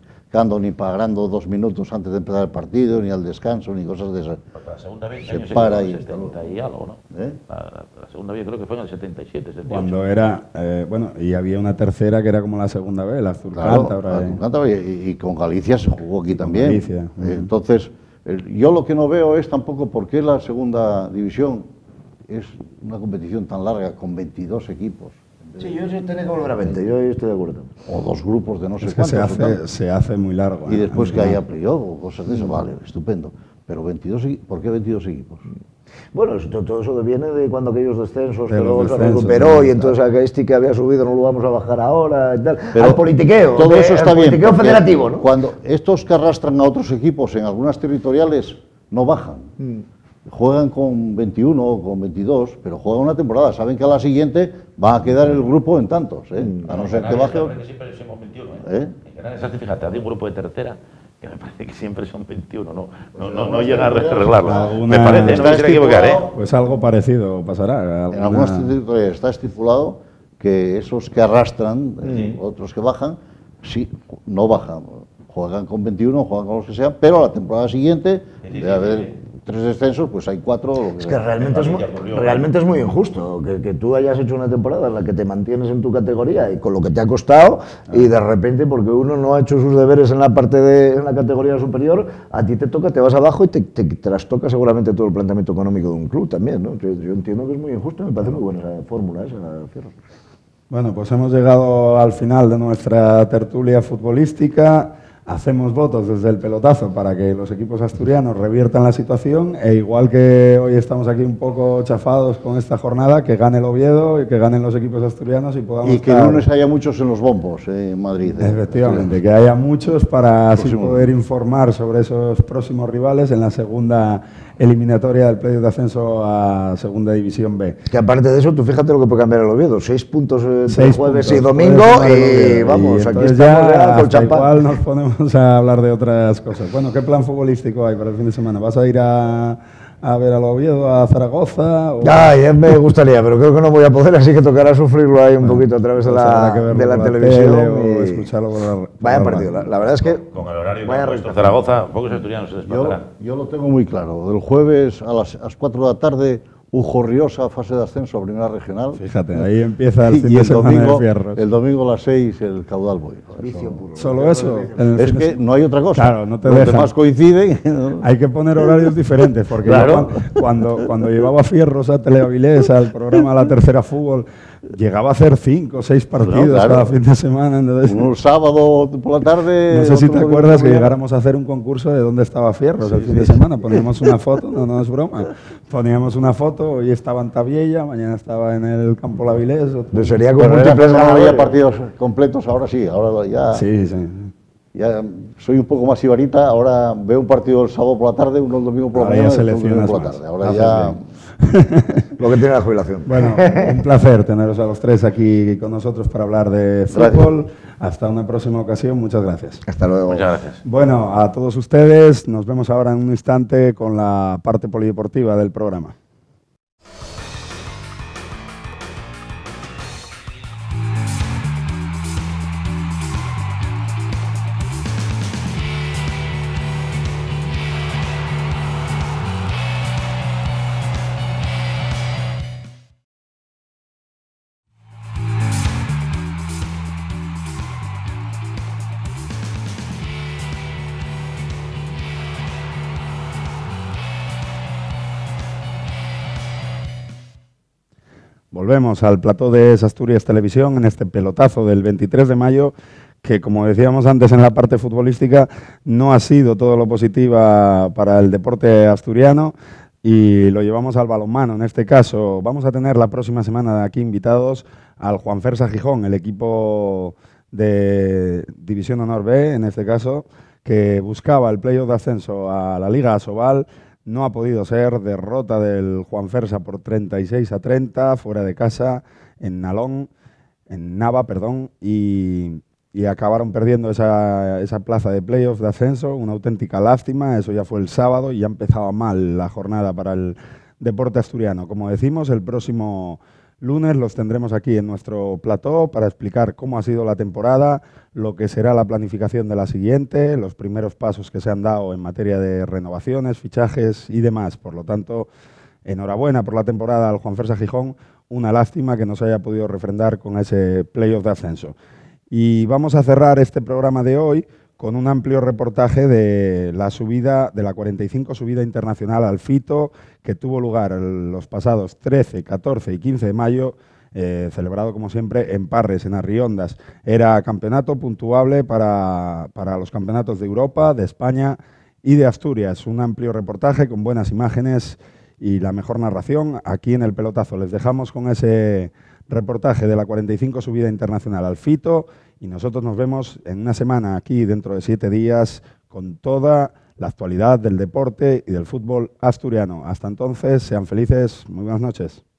ni pagando 2 minutos antes de empezar el partido, ni al descanso, ni cosas de esas. La segunda vez se para y 70 y algo, ¿no? La segunda vez creo que fue en el 77, 78. Cuando era, bueno, y había una tercera que era como la segunda vez, la Azul-Cántabra. Y con Galicia se jugó aquí también. Galicia. Entonces, yo lo que no veo es tampoco por qué la segunda división es una competición tan larga con 22 equipos. Sí, yo sí tenía que volver a 20, yo estoy de acuerdo. O 2 grupos de no sé cuántos. Se hace muy largo. Y después que haya playoff o cosas de eso, vale, estupendo. Pero 22, ¿por qué 22 equipos? Bueno, todo eso viene de cuando aquellos descensos que luego se recuperó y entonces aquel que había subido no lo vamos a bajar ahora y tal. Pero al politiqueo. Todo eso está bien. Politiqueo federativo, ¿no? Cuando estos que arrastran a otros equipos en algunas territoriales no bajan. Juegan con 21 o con 22, pero juegan una temporada. Saben que a la siguiente va a quedar el grupo en tantos, a no ser que baje. Siempre somos 21, En Canarias, fíjate, hay un grupo de tercera que me parece que siempre son 21, no llega a arreglarlo. Me parece, no me quiero equivocar, Pues algo parecido pasará. En algunas territoriales está estipulado que esos que arrastran, otros que bajan, sí, no bajan. Juegan con 21, juegan con los que sean, pero a la temporada siguiente debe haber 3 descensos, pues hay 4. Es que realmente es muy injusto que tú hayas hecho una temporada en la que te mantienes en tu categoría y con lo que te ha costado y de repente porque uno no ha hecho sus deberes en la parte en la categoría superior, a ti te toca, te vas abajo y te trastoca seguramente todo el planteamiento económico de un club también, ¿no? Yo entiendo que es muy injusto, me parece muy buena esa fórmula esa, Fierro. Bueno, pues hemos llegado al final de nuestra tertulia futbolística. Hacemos votos desde el pelotazo para que los equipos asturianos reviertan la situación e igual que hoy estamos aquí un poco chafados con esta jornada, que gane el Oviedo y que ganen los equipos asturianos y podamos... Y que el lunes haya muchos en los bombos en Madrid. Efectivamente, que haya muchos para así poder informar sobre esos próximos rivales en la segunda eliminatoria del playoff de ascenso a Segunda División B. Que aparte de eso, tú fíjate lo que puede cambiar el Oviedo, 6 puntos entre jueves y domingo y vamos, aquí estamos ya con champán. Igual nos ponemos a hablar de otras cosas. Bueno, ¿qué plan futbolístico hay para el fin de semana? ¿Vas a ir a ver al Oviedo, a Zaragoza? Ya me gustaría, pero creo que no voy a poder, así que tocará sufrirlo ahí un poquito a través de la televisión. O escucharlo por la vaya partido, la verdad es que... Con el horario de Zaragoza, pocos asturianos se desplazarán. Yo lo tengo muy claro. El jueves a las 4 de la tarde, Ujorriosa, fase de ascenso a Primera Regional. Fíjate, ahí empieza el fin de semana de Fierros. El domingo a las 6, el Caudal Boy. ¿Solo eso? Es que no hay otra cosa. Claro, no te Los dejan. demás coinciden. Hay que poner horarios diferentes, porque claro. cuando llevaba Fierros a Teleavilés, al programa La Tercera Fútbol, llegaba a hacer 5 o 6 partidos cada fin de semana. Entonces, un sábado por la tarde... No sé si te acuerdas que llegáramos a hacer un concurso de dónde estaba Fierros el fin de semana. Poníamos una foto, no es broma. Poníamos una foto, hoy estaba en Tabiella, mañana estaba en el Campo La Avilés. Sería con múltiples ganadores. No había partidos completos, ahora sí, ahora ya... Sí. Ya soy un poco más ibarita, ahora veo un partido el sábado por la tarde, uno el domingo por la mañana, el domingo por la tarde. Ahora ya... Lo que tiene la jubilación. Bueno, un placer teneros a los tres aquí con nosotros para hablar de fútbol. Gracias. Hasta una próxima ocasión, muchas gracias. Hasta luego. Muchas gracias. Bueno, a todos ustedes, nos vemos ahora en un instante con la parte polideportiva del programa. Volvemos al plató de Asturias Televisión en este pelotazo del 23 de mayo, que como decíamos antes en la parte futbolística, no ha sido todo lo positiva para el deporte asturiano y lo llevamos al balonmano. En este caso vamos a tener la próxima semana aquí invitados al Juanfersa Gijón, el equipo de División Honor B, en este caso, que buscaba el playoff de ascenso a la Liga Asobal. No ha podido ser, derrota del Juanfersa por 36-30, fuera de casa, en Nava, y acabaron perdiendo esa plaza de playoff de ascenso, una auténtica lástima. Eso ya fue el sábado y ya empezaba mal la jornada para el deporte asturiano. Como decimos, el próximo lunes los tendremos aquí en nuestro plató para explicar cómo ha sido la temporada, lo que será la planificación de la siguiente, los primeros pasos que se han dado en materia de renovaciones, fichajes y demás. Por lo tanto, enhorabuena por la temporada al Juanfersa Gijón. Una lástima que no se haya podido refrendar con ese playoff de ascenso. Y vamos a cerrar este programa de hoy con un amplio reportaje de la subida, de la 45 subida internacional al Fito, que tuvo lugar los pasados 13, 14 y 15 de mayo, celebrado como siempre en Parres, en Arriondas. Era campeonato puntuable para los campeonatos de Europa, de España y de Asturias. Un amplio reportaje con buenas imágenes y la mejor narración aquí en el pelotazo. Les dejamos con ese reportaje de la 45 subida internacional al Fito y nosotros nos vemos en una semana aquí dentro de 7 días con toda la actualidad del deporte y del fútbol asturiano. Hasta entonces, sean felices, muy buenas noches.